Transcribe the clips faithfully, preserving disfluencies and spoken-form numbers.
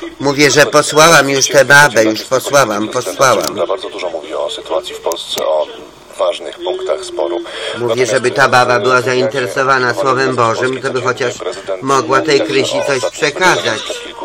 Mówię, że posłałam już tę babę, już posłałam, posłałam. Bardzo dużo mówi o sytuacji w Polsce, o ważnych punktach sporu. Mówię, żeby ta baba była zainteresowana Słowem Bożym, to by chociaż mogła tej Krysi coś przekazać.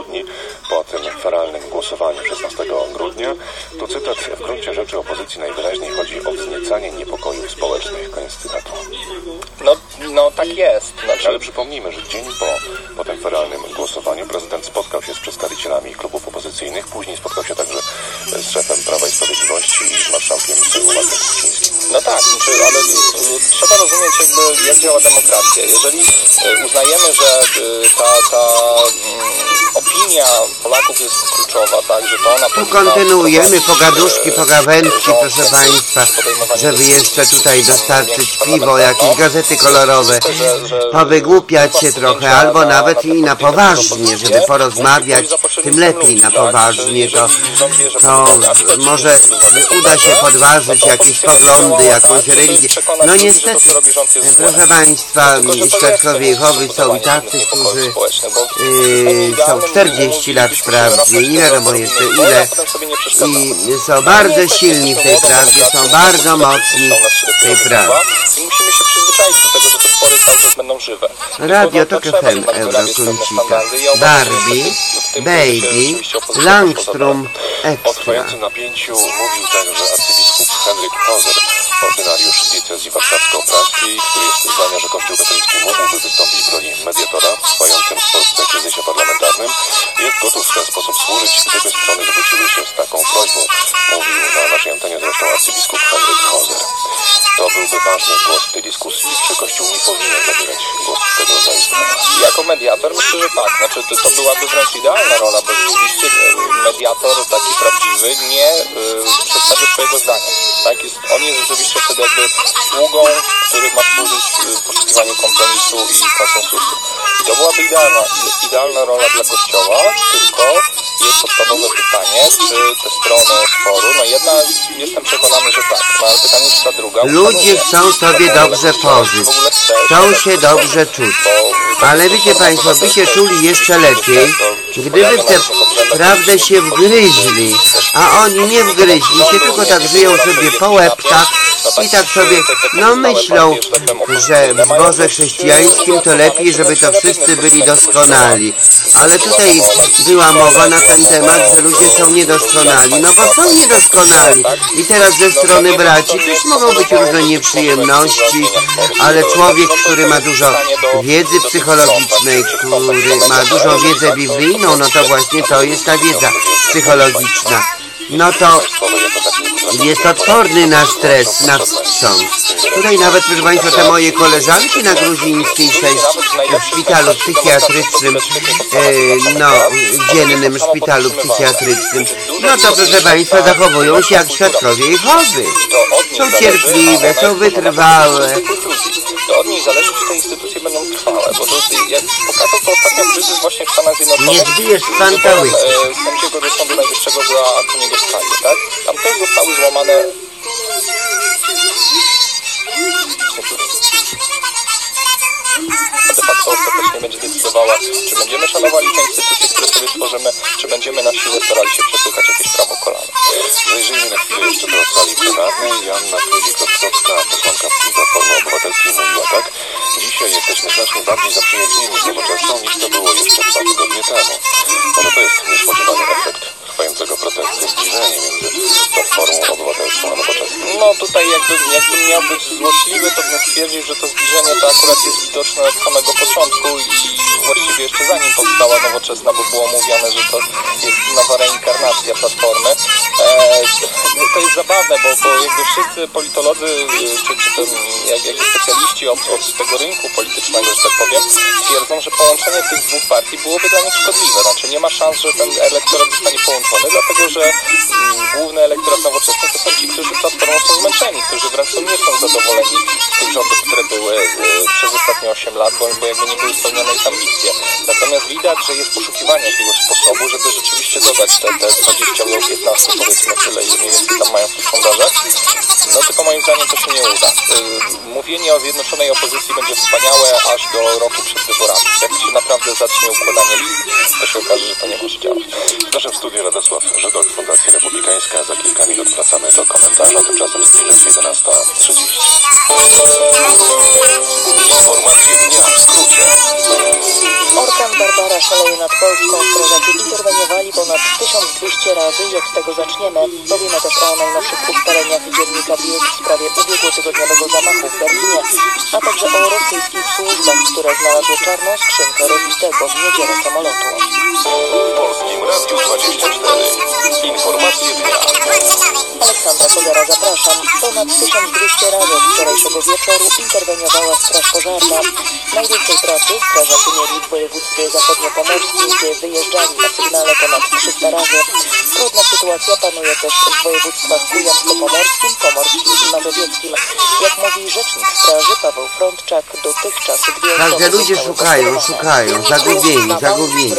Po tym feralnym głosowaniu szesnastego grudnia, to cytat: w gruncie rzeczy opozycji najwyraźniej chodzi o wzniecanie niepokojów społecznych. Koniec cytatu. No, no tak jest. Znaczy... Ale przypomnijmy, że dzień po, po tym feralnym głosowaniu prezydent spotkał się z przedstawicielami klubów opozycyjnych, później spotkał się także z szefem Prawa i Sprawiedliwości i z marszałkiem Sejmu Markiem Kuchcińskim. No tak, znaczy, ale trzeba rozumieć jakby jak działa demokracja. Jeżeli uznajemy, że ta, ta opinia Polaków jest kluczowa, tak, że to ona... Tu kontynuujemy pogaduszki, pogawędki, proszę Państwa, żeby jeszcze tutaj dostarczyć piwo, jakieś gazety kolorowe, powygłupiać się trochę, albo nawet i na poważnie, żeby porozmawiać, tym lepiej na poważnie, to, to może uda się podważyć jakieś poglądy, jakąś religię. No niestety, proszę Państwa, świadkowie Jehowy są i tacy, którzy yy, są czterdzieści lat w prawdzie, nie wiadomo jeszcze ile, i są bardzo silni w tej prawdzie, są bardzo mocni w tej prawdzie. I musimy się przyzwyczaić do tego, że te spory cały czas będą żywe. Radio Tok F M, Eurokrócika, Barbie, Baby, Langstrom, O Extra. trwającym napięciu mówił także arcybiskup Henryk Hauser, ordynariusz diecezji warszawsko-praskiej, który jest zdania, że Kościół katolicki mógłby wystąpić w roli mediatora w trwającym w Polsce kryzysie parlamentarnym. Jest gotów w ten sposób służyć, gdyby strony zwróciły się z taką prośbą. Mówił na naszej antenie zresztą arcybiskup Henryk Hauser. To byłby ważny głos w tej dyskusji, czy Kościół nie powinien zabierać głosu w tego rodzaju sprawach? Jako mediator myślę, że tak. Znaczy to, to byłaby wręcz idealna rola, bo rzeczywiście mediator taki prawdziwy nie y, przedstawi swojego zdania. Tak? Jest, on jest rzeczywiście wtedy jakby sługą, który ma służyć y, poszukiwaniu kompromisu i konsensusu. I to byłaby idealna, idealna rola dla Kościoła, tylko jest podstawowe pytanie, czy te strony sporu, no jedna jestem przekonany, że tak, no ale pytanie jest ta druga. Ludzie chcą sobie dobrze pożyć, chcą się dobrze czuć, ale wiecie Państwo, by się czuli jeszcze lepiej, gdyby w tę prawdę się wgryźli, a oni nie wgryźli się, tylko tak żyją sobie po łebkach i tak sobie, no myślą, że w zborze chrześcijańskim to lepiej, żeby to wszyscy byli doskonali. Ale tutaj była mowa na ten temat, że ludzie są niedoskonali, no bo są niedoskonali. I teraz ze strony braci też mogą być różne nieprzyjemności, ale człowiek, który ma dużo wiedzy psychologicznej, który ma dużą wiedzę biblijną, no to właśnie to jest ta wiedza psychologiczna. No to jest odporny na stres, na wstrząs. Tutaj nawet, proszę Państwa, te moje koleżanki na Gruzińskiej sześć w szpitalu psychiatrycznym, e, no, dziennym szpitalu psychiatrycznym, no to, proszę Państwa, zachowują się jak świadkowie Jehowy. Są cierpliwe, są wytrwałe. To od niej zależy, czy te instytucje będą trwałe, bo to, jak pokazał to ostatnio kryzys właśnie w Stanach Zjednoczonych, nie zbijesz pantały. Sędziego do Sądu Najwyższego była Antoniego Scalia, tak? Tam też zostały złamane... de facto ostatecznie będzie decydowała, czy będziemy szanowali te instytucje, które sobie tworzymy, czy będziemy na siłę starali się przepychać jakieś prawo kolana. Zajrzyjmy na chwilę jeszcze do sali plenarnej. Joanna Kluzik-Rostocka, posłanka Platformy Obywatelskiej, mówiła tak: dzisiaj jesteśmy znacznie bardziej zaprzyjaźnieni z Nowoczesną niż to było jeszcze dwa tygodnie temu. Może to jest niespodziewany efekt trwającego protestu, zbliżenie między Platformą Obywatelską a Nowoczesną. No tutaj jakby, jakbym miał być złośliwy, to bym stwierdził, że to zbliżenie to akurat jest widoczne od samego początku i właściwie jeszcze zanim powstała Nowoczesna, bo było mówione, że to jest nowa reinkarnacja Platformy. Eee, to jest zabawne, bo, bo jakby wszyscy politolodzy, czy, czy ten, jak, jak specjaliści od, od tego rynku politycznego, że tak powiem, twierdzą, że połączenie tych dwóch partii byłoby dla nich szkodliwe. Znaczy nie ma szans, że ten elektorat zostanie połączony, dlatego że mm, główny elektorat Nowoczesny to są ci, którzy Platformą są zmęczeni, którzy wręcz nie są zadowoleni z tych rządów, które były y, przez ostatnie osiem lat, bo, bo jakby nie były spełnione ich ambicje. Natomiast widać, że jest poszukiwanie jakiegoś sposobu, żeby rzeczywiście dodać te, te dwadzieścia do piętnastu, powiedzmy tyle, ile mniej więcej tam mają w tych sondażach. No tylko moim zdaniem to się nie uda. Y, mówienie o zjednoczonej opozycji będzie wspaniałe aż do roku przed wyborami. Jak się naprawdę naprawdę zacznie układanie list, to się okaże, że to nie może działać. W naszym studiu Radosław Żydok, Fundacja Republikańska. Za kilka minut wracamy do komentarza, tymczasem zbliża się jedenasta trzydzieści. Informacje dnia w skrócie. Orkan Barbara szaleje nad Polską. Strażacy interweniowali ponad tysiąc dwieście razy i od tego zaczniemy. Powiemy też o najnowszych ustaleniach dziennika Bild w sprawie ubiegłotygodniowego zamachu w Berlinie, a także o rosyjskich służbach, które znalazły czarną skrzynkę rozbitego w niedzielę samolotu. W Polskim Radiu dwadzieścia cztery. Informacje dnia. Aleksandra Kozera, zapraszam. Ponad tysiąc dwieście razy od wczorajszego wieczoru interweniowała straż pożarna. Najwięcej pracy strażacy mieli w województwie zachodniopomorskim, gdzie wyjeżdżali na sygnale ponad trzysta razy. Trudna sytuacja panuje też w województwach kujawsko-pomorskim, pomorskim i mazowieckim. Jak mówi rzecznik straży Paweł Frądczak, dotychczas dwie osoby Także ludzie szukają, szukają, zagubieni, zagubieni.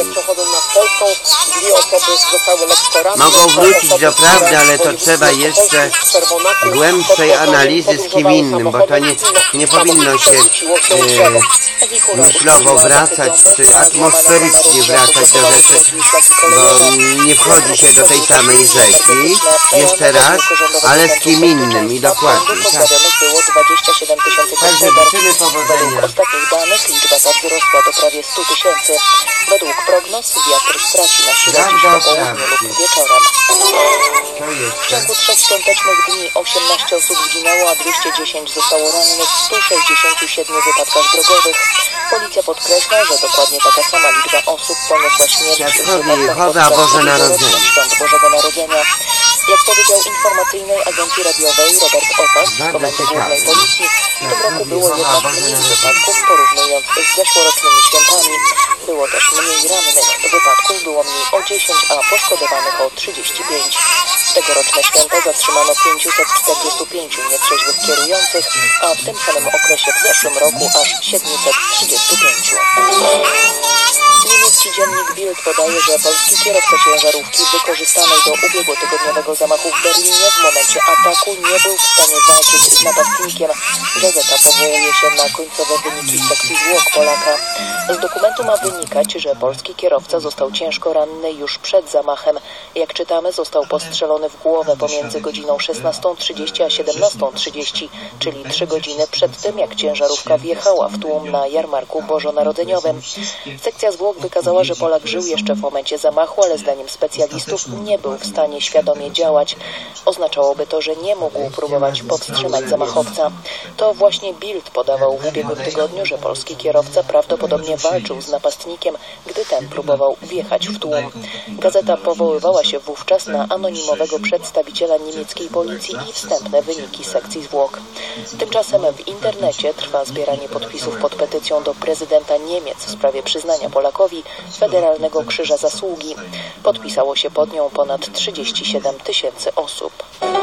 Mogą wrócić do prawdy, ale to trzeba jeszcze głębszej analizy z kim innym, bo to nie, nie powinno się e, myślowo wracać, czy atmosferycznie wracać do rzeczy, bo nie wchodzi się do tej samej rzeki, jeszcze raz, ale z kim innym i dokładnie. Tak. Także życzymy powodzenia. Według ostatnich danych liczba tak wzrosła do prawie stu tysięcy. Według prognoz wiatr straci na sile dziś po południu lub wieczorem. W ciągu trzech świątecznych dni osiemnaście osób zginęło, a dwieście dziesięć zostało rannych w stu sześćdziesięciu siedmiu wypadkach drogowych. Policja podkreśla, że dokładnie taka sama liczba osób poniosła śmierć w wypadkach Boże Narodzenie. Świąt Bożego Narodzenia. Jak powiedział informacyjnej agencji radiowej Robert Opas z Komendy Głównej Policji, w tym roku było jednak mniej wypadków porównując z zeszłorocznymi świętami. Było też mniej rannych. Wypadków było mniej o dziesięć, a poszkodowanych o trzydzieści pięć. W tegoroczne święta zatrzymano pięćset czterdzieści pięć nietrzeźwych kierujących, a w tym samym okresie w zeszłym roku aż siedemset trzydzieści pięć. Niemiecki dziennik Bild podaje, że polski kierowca ciężarówki wykorzystanej do ubiegłotygodniowego zamachu w Berlinie w momencie ataku nie był w stanie walczyć z napastnikiem. Gazeta powołuje się na końcowe wyniki sekcji zwłok Polaka. Z dokumentu ma wynikać, że polski kierowca został ciężko ranny już przed zamachem. Jak czytamy, został postrzelony w głowę pomiędzy godziną szesnastą trzydzieści a siedemnastą trzydzieści, czyli trzy godziny przed tym, jak ciężarówka wjechała w tłum na jarmarku bożonarodzeniowym. Sekcja zwłok wykazała, że Polak żył jeszcze w momencie zamachu, ale zdaniem specjalistów nie był w stanie świadomie działać. Oznaczałoby to, że nie mógł próbować powstrzymać zamachowca. To właśnie Bild podawał w ubiegłym tygodniu, że polski kierowca prawdopodobnie walczył z napastnikiem, gdy ten próbował wjechać w tłum. Gazeta powoływała się wówczas na anonimowego przedstawiciela niemieckiej policji i wstępne wyniki sekcji zwłok. Tymczasem w internecie trwa zbieranie podpisów pod petycją do prezydenta Niemiec w sprawie przyznania Polakowi Federalnego Krzyża Zasługi. Podpisało się pod nią ponad trzydzieści siedem tysięcy osób.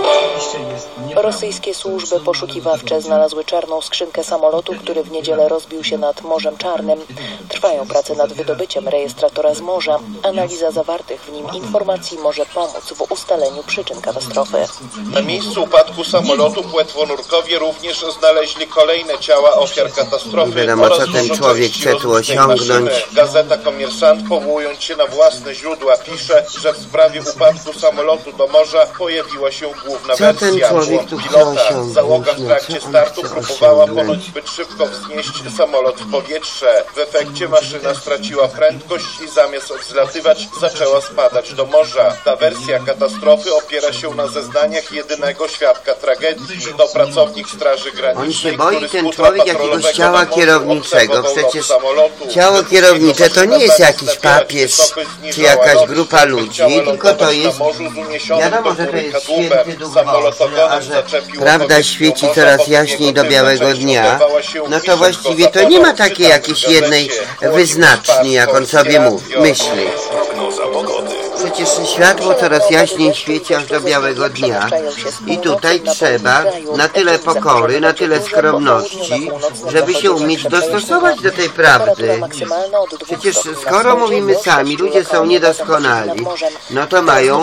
Rosyjskie służby poszukiwawcze znalazły czarną skrzynkę samolotu, który w niedzielę rozbił się nad Morzem Czarnym. Trwają prace nad wydobyciem rejestratora z morza. Analiza zawartych w nim informacji może pomóc w ustaleniu przyczyn katastrofy. Na miejscu upadku samolotu płetwonurkowie również znaleźli kolejne ciała ofiar katastrofy. Nie wiadomo, co ten człowiek chce tu osiągnąć. Gazeta Komiersant, powołując się na własne źródła, pisze, że w sprawie upadku samolotu do morza pojawiła się główna Co ten wersja. człowiek Błąd tu chce pilota. osiągnąć? Załoga w No, trakcie co on startu chce próbowała osiągnąć? ponoć zbyt szybko wznieść samolot w powietrze. W efekcie maszyna straciła prędkość i zamiast wzlatywać zaczęła spadać do morza. Ta wersja katastrofy opiera się na zeznaniach jedynego świadka tragedii. To pracownik Straży Granicznej, On się boi, który z ten futra człowiek, jakiegoś patrolowego ciała na morzu kierowniczego. obserwował Przecież lot samolotu. ciało kierownicze to nie jest jakiś papież czy jakaś grupa ludzi, tylko to jest, wiadomo, że to jest święty Duch Boży, a że prawda świeci coraz jaśniej do białego dnia, no to właściwie to nie ma takiej jakiejś jednej wyznaczni, jak on sobie mówi, myśli. Prognoza pogody. Przecież światło coraz jaśniej świeci aż do białego dnia i tutaj trzeba na tyle pokory, na tyle skromności, żeby się umieć dostosować do tej prawdy. Przecież skoro mówimy sami, ludzie są niedoskonali, no to mają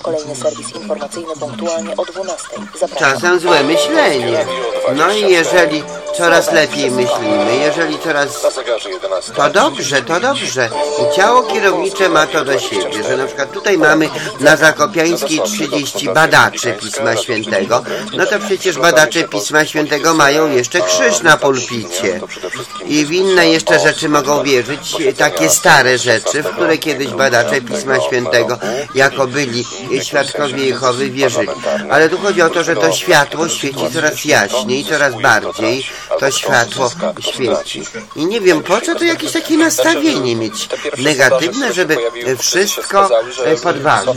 czasem złe myślenie. No i jeżeli coraz lepiej myślimy, jeżeli coraz... To dobrze, to dobrze. I ciało kierownicze ma to do siebie, że na przykład tutaj mamy na Zakopiańskiej trzydzieści badaczy Pisma Świętego, no to przecież badacze Pisma Świętego mają jeszcze krzyż na pulpicie. I w inne jeszcze rzeczy mogą wierzyć, takie stare rzeczy, w które kiedyś badacze Pisma Świętego, jako byli świadkowie Jehowy, wierzyli. Ale tu chodzi o to, że to światło świeci coraz jaśniej, coraz bardziej to światło świeci. I nie wiem, po co to jakieś takie nastawienie mieć negatywne, żeby wszystko podważać.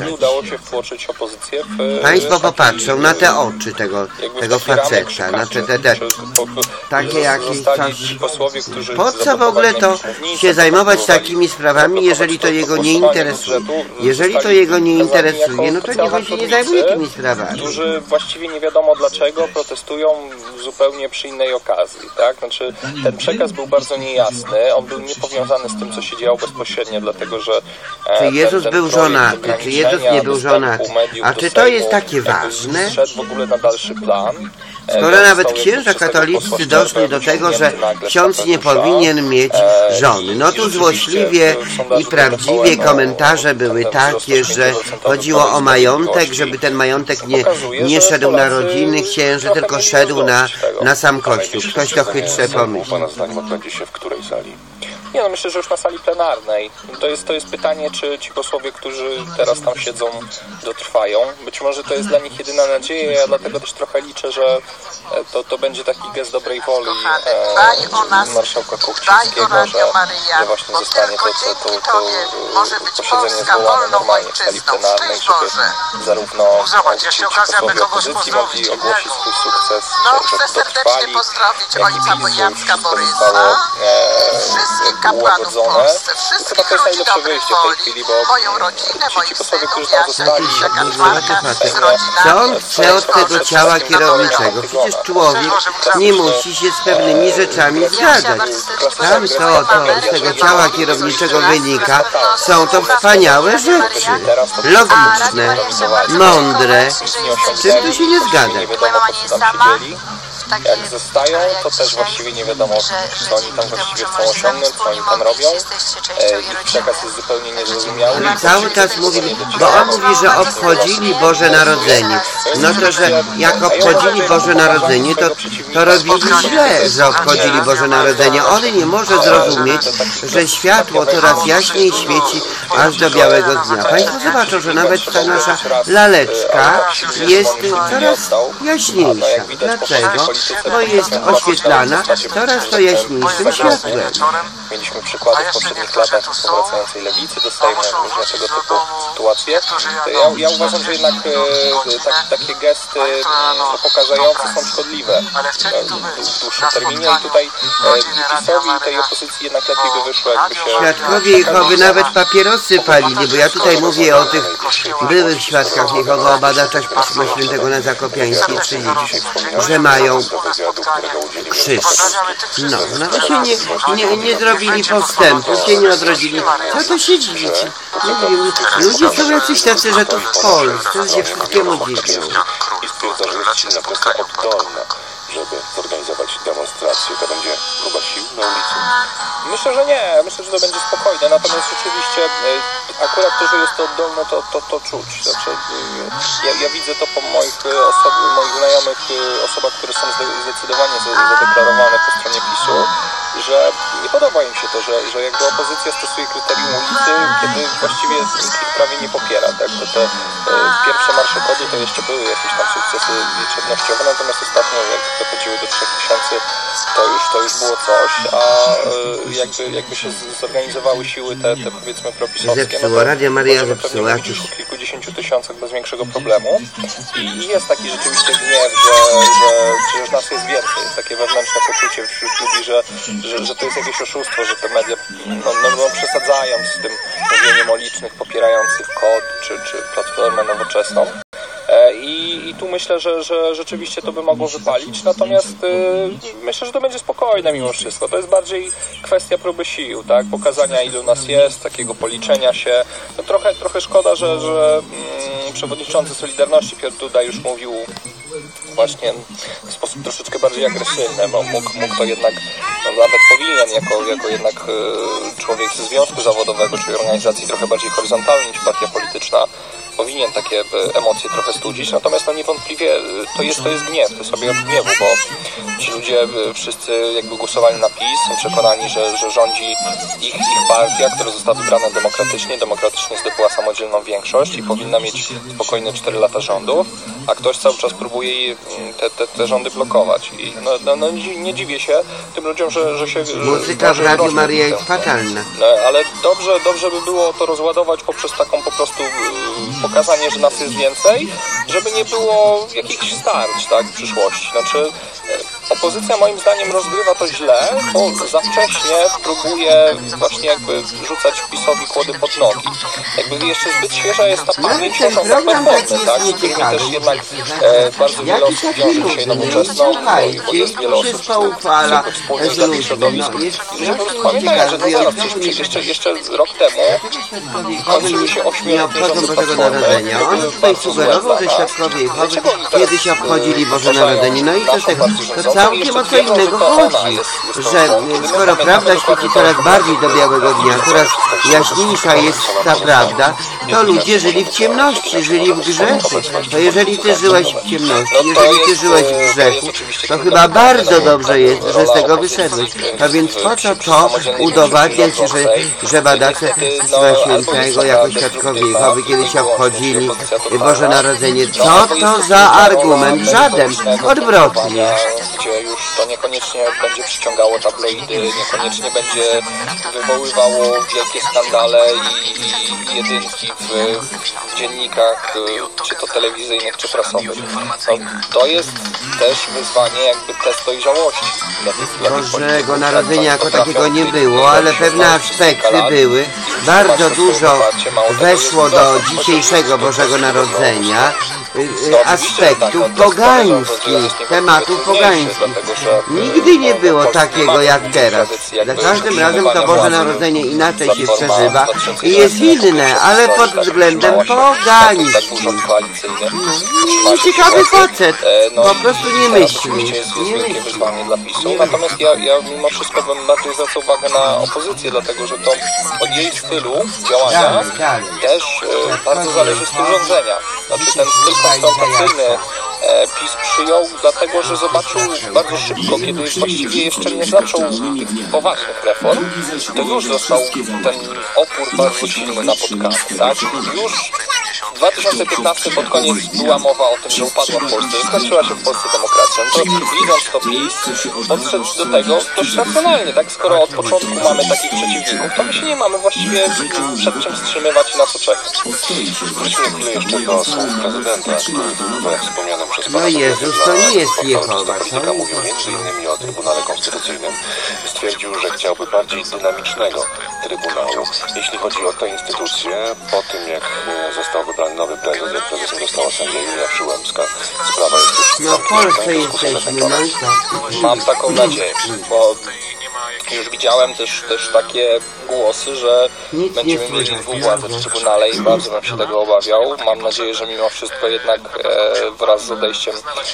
Państwo popatrzą na te oczy tego, tego faceta, na te, te, te takie jakieś coś. Po co w ogóle to się zajmować takimi sprawami, jeżeli to jego nie interesuje? Jeżeli to jego nie interesuje, no to niech on się nie zajmuje tymi sprawami. Którzy właściwie nie wiadomo dlaczego protestują zupełnie przy innej okazji, tak? Znaczy ten przekaz był bardzo niejasny, on był niepowiązany z tym, co się działo bezpośrednio, dlatego że czy Jezus był żonaty, czy Jezus nie był żonaty? A czy to jest takie ważne? Szedł w ogóle na dalszy plan. Skoro nawet księża katolicy doszli do tego, że ksiądz nie powinien mieć żony. No tu złośliwie i prawdziwie komentarze były takie, że chodziło o majątek, żeby ten majątek nie, nie szedł na rodziny księży, tylko szedł na, na sam Kościół. Ktoś to chytrze pomyśli. Pana zdaniem odbędzie się w której sali? Nie, no myślę, że już na sali plenarnej. To jest, to jest pytanie, czy ci posłowie, którzy teraz tam siedzą, dotrwają. Być może to jest dla nich jedyna nadzieja, ja dlatego też trochę liczę, że to, to będzie taki gest dobrej woli e, marszałka Kuchcińskiego, że, że właśnie zostanie to, to, to, to, to posiedzenie zwołane normalnie w sali plenarnej, żeby zarówno ci, ci posłowie opozycji mogli ogłosić swój sukces, że, że dotrwali, jak i PiS, że wszystko zostało e, ułagodzone. Chyba to jest najlepsze wyjście w tej chwili, bo ci, ci posłowie, którzy tam zostali, co on chce od tego ciała kierowniczego? Przecież człowiek nie musi się z pewnymi rzeczami zgadzać. Tam to, to z tego ciała kierowniczego wynika, są to wspaniałe rzeczy, logiczne, mądre, z czym tu się nie zgadzać. Jak zostają, to też właściwie nie wiadomo, co oni tam właściwie chcą osiągnąć, co oni tam robią. Ich przekaz jest zupełnie niezrozumiały. Cały czas mówi, bo on mówi, że obchodzili Boże Narodzenie. No to, że jak obchodzili Boże Narodzenie, to, to robili źle, że obchodzili Boże Narodzenie. On nie może zrozumieć, że światło coraz jaśniej świeci aż do białego dnia. Państwo zobaczą, że nawet ta nasza laleczka jest coraz jaśniejsza. Dlaczego? Bo jest oświetlana coraz to jaśniejszym światłem. Mieliśmy przykłady w poprzednich latach powracającej lewicy, dostajemy różne tego typu sytuacje. Ja, ja uważam, że jednak e, tak, takie gesty e, pokażające są szkodliwe w dłuższym terminie i tutaj e, i PiS-owi i tej opozycji jednak lepiej by wyszło, jakby się... Świadkowie Jehowy nawet papierosy palili, bo ja tutaj mówię o tych byłych świadkach Jehowy, o badaczach Pisma Świętego na Zakopiańskiej trzydzieści, że mają krzyż. No, nawet się nie, nie, nie zrobili postępu, się nie odrodzili. Co to się dziwicie? Nie wiem, ludzie są jacyś tacy, że tu w Polsce się wszystkiemu dziwią. I stwierdza, że jest silna presja oddolna, żeby zorganizować demonstrację. To będzie próba sił na ulicy? Myślę, że nie. Myślę, że to będzie spokojne. Natomiast rzeczywiście akurat to, że jest to oddolne, to, to, to czuć. Znaczy, ja, ja widzę to po moich, osob, moich znajomych osobach, które są zdecydowanie zadeklarowane po stronie PiSu, że nie podoba im się to, że, że jakby opozycja stosuje kryterium ulicy, kiedy właściwie ich prawie nie popiera. Tak? To te e, pierwsze marsze kodu to jeszcze były jakieś tam sukcesy liczebnościowe, natomiast ostatnio jak dochodziły do trzech tysięcy, to już, to już było coś, a e, jakby, jakby się zorganizowały siły te, te powiedzmy propisowskie, zepsuło, no Radia Maria możemy zepsuła pewnie mówić o kilkudziesięciu dziesięciu tysiącach bez większego problemu i jest taki rzeczywiście gniew, że, że przecież nas jest więcej, jest takie wewnętrzne poczucie wśród ludzi, że, że, że to jest jakieś oszustwo, że te media no, no, no, przesadzają z tym mówieniem o licznych popierających kod czy, czy Platformę Nowoczesną. I, I tu myślę, że, że rzeczywiście to by mogło wypalić, natomiast y, myślę, że to będzie spokojne mimo wszystko. To jest bardziej kwestia próby sił, tak? Pokazania, ilu nas jest, takiego policzenia się. No trochę, trochę szkoda, że, że mm, przewodniczący Solidarności Piotr Duda już mówił właśnie w sposób troszeczkę bardziej agresywny, bo mógł, mógł to jednak, no nawet powinien, jako, jako jednak y, człowiek ze związku zawodowego, czy organizacji trochę bardziej horyzontalnej niż partia polityczna, powinien takie emocje trochę studzić, natomiast no niewątpliwie to jest, to jest gniew, to jest sobie od gniewu, bo ci ludzie wszyscy jakby głosowali na PiS, są przekonani, że, że rządzi ich, ich partia, która została wybrana demokratycznie, demokratycznie zdobyła samodzielną większość i powinna mieć spokojne cztery lata rządów, a ktoś cały czas próbuje te, te, te rządy blokować. I no, no, no nie dziwię się tym ludziom, że, że się... Muzyka w Radiu Maryja jest fatalna. No, ale dobrze, dobrze by było to rozładować poprzez taką po prostu pokazanie, że nas jest więcej, żeby nie było jakichś starć, tak, w przyszłości. Znaczy, opozycja moim zdaniem rozgrywa to źle, bo za wcześnie próbuje właśnie jakby rzucać PiS-owi kłody pod nogi. Jakby jeszcze zbyt świeża jest ta pamięć porządku Platformy, tak, z którymi też jednak e, bardzo wiele osób wiąże dzisiaj Nowoczesną, bo jest wiele osób, które wspólnych z takich środowisk. Ludzie po prostu pamiętają, że no zaraz, przecież jeszcze, jeszcze rok temu kończyły się ośmioletnie rządy Platformy. On tutaj sugerował, że świadkowie Jehowy kiedyś obchodzili Boże Narodzenie. No i co z tego? To całkiem o co innego chodzi, że skoro prawda świeci coraz bardziej do białego dnia, coraz jaśniejsza jest ta prawda, to ludzie żyli w ciemności, żyli w grzechu. To jeżeli ty żyłeś w ciemności, jeżeli ty żyłeś w grzechu, to chyba bardzo dobrze jest, że z tego wyszedłeś. A więc po co to udowadniać, że, że badacze Pisma Świętego jako świadkowie Jehowy kiedyś obchodzili Boże Narodzenie? Co to za argument? Żaden. Odwrotnie. Gdzie już to niekoniecznie będzie przyciągało tabloidy, niekoniecznie będzie wywoływało wielkie skandale i, i jedynki w, w dziennikach, czy to telewizyjnych, czy prasowych. No, to jest też wyzwanie, jakby test dojrzałości. Dla tych, dla tych Bożego Narodzenia jako takiego nie było, ale pewne aspekty były. Bardzo dużo weszło do dzisiejszego Bożego Narodzenia aspektów pogańskich, tematów pogańskich. Nigdy nie było takiego jak teraz. Za każdym razem to Boże Narodzenie inaczej się przeżywa i jest inne, ale pod względem pogańskim. No, ciekawy facet, po prostu nie myśli. Nie myśli. Dla PiSu. Natomiast ja, ja mimo wszystko bym bardziej zwracał uwagę na opozycję, dlatego że to od jej stylu działania też e, bardzo zależy styl rządzenia. Znaczy ten styl konfrontacyjny e, PiS przyjął, dlatego że zobaczył bardzo szybko, kiedy właściwie jeszcze nie zaczął tych poważnych reform, to już został ten opór bardzo silny napotkany. Tak? Już w dwa tysiące piętnastym pod koniec była mowa o tym, że upadła w Polsce, że skończyła się w Polsce demokracja. No to widząc to PiS, podszedł do tego dość racjonalnie, tak? Skoro od początku mamy takich przeciwników, to my się nie mamy właściwie przed czym wstrzymywać i na co czekać. Wróćmy chwilę jeszcze do słów prezydenta, który we wspomnianym przez pana No Jezus, to nie jest Jehowa, polityka mówił między innymi o Trybunale Konstytucyjnym. Stwierdził, że chciałby bardziej dynamicznego Trybunału. Jeśli chodzi o tę instytucję, po tym jak został wybrany nowy prezes, jak prezesem została sędzia Julia Przyłębska, sprawa jest już... No w Polsce jesteśmy, no i co? Mam taką nadzieję, bo już widziałem też, też takie głosy, że Nic będziemy nie mieli słychać, dwuwładzę w Trybunale i bardzo bym się tego obawiał. Mam nadzieję, że mimo wszystko jednak e, wraz z odejściem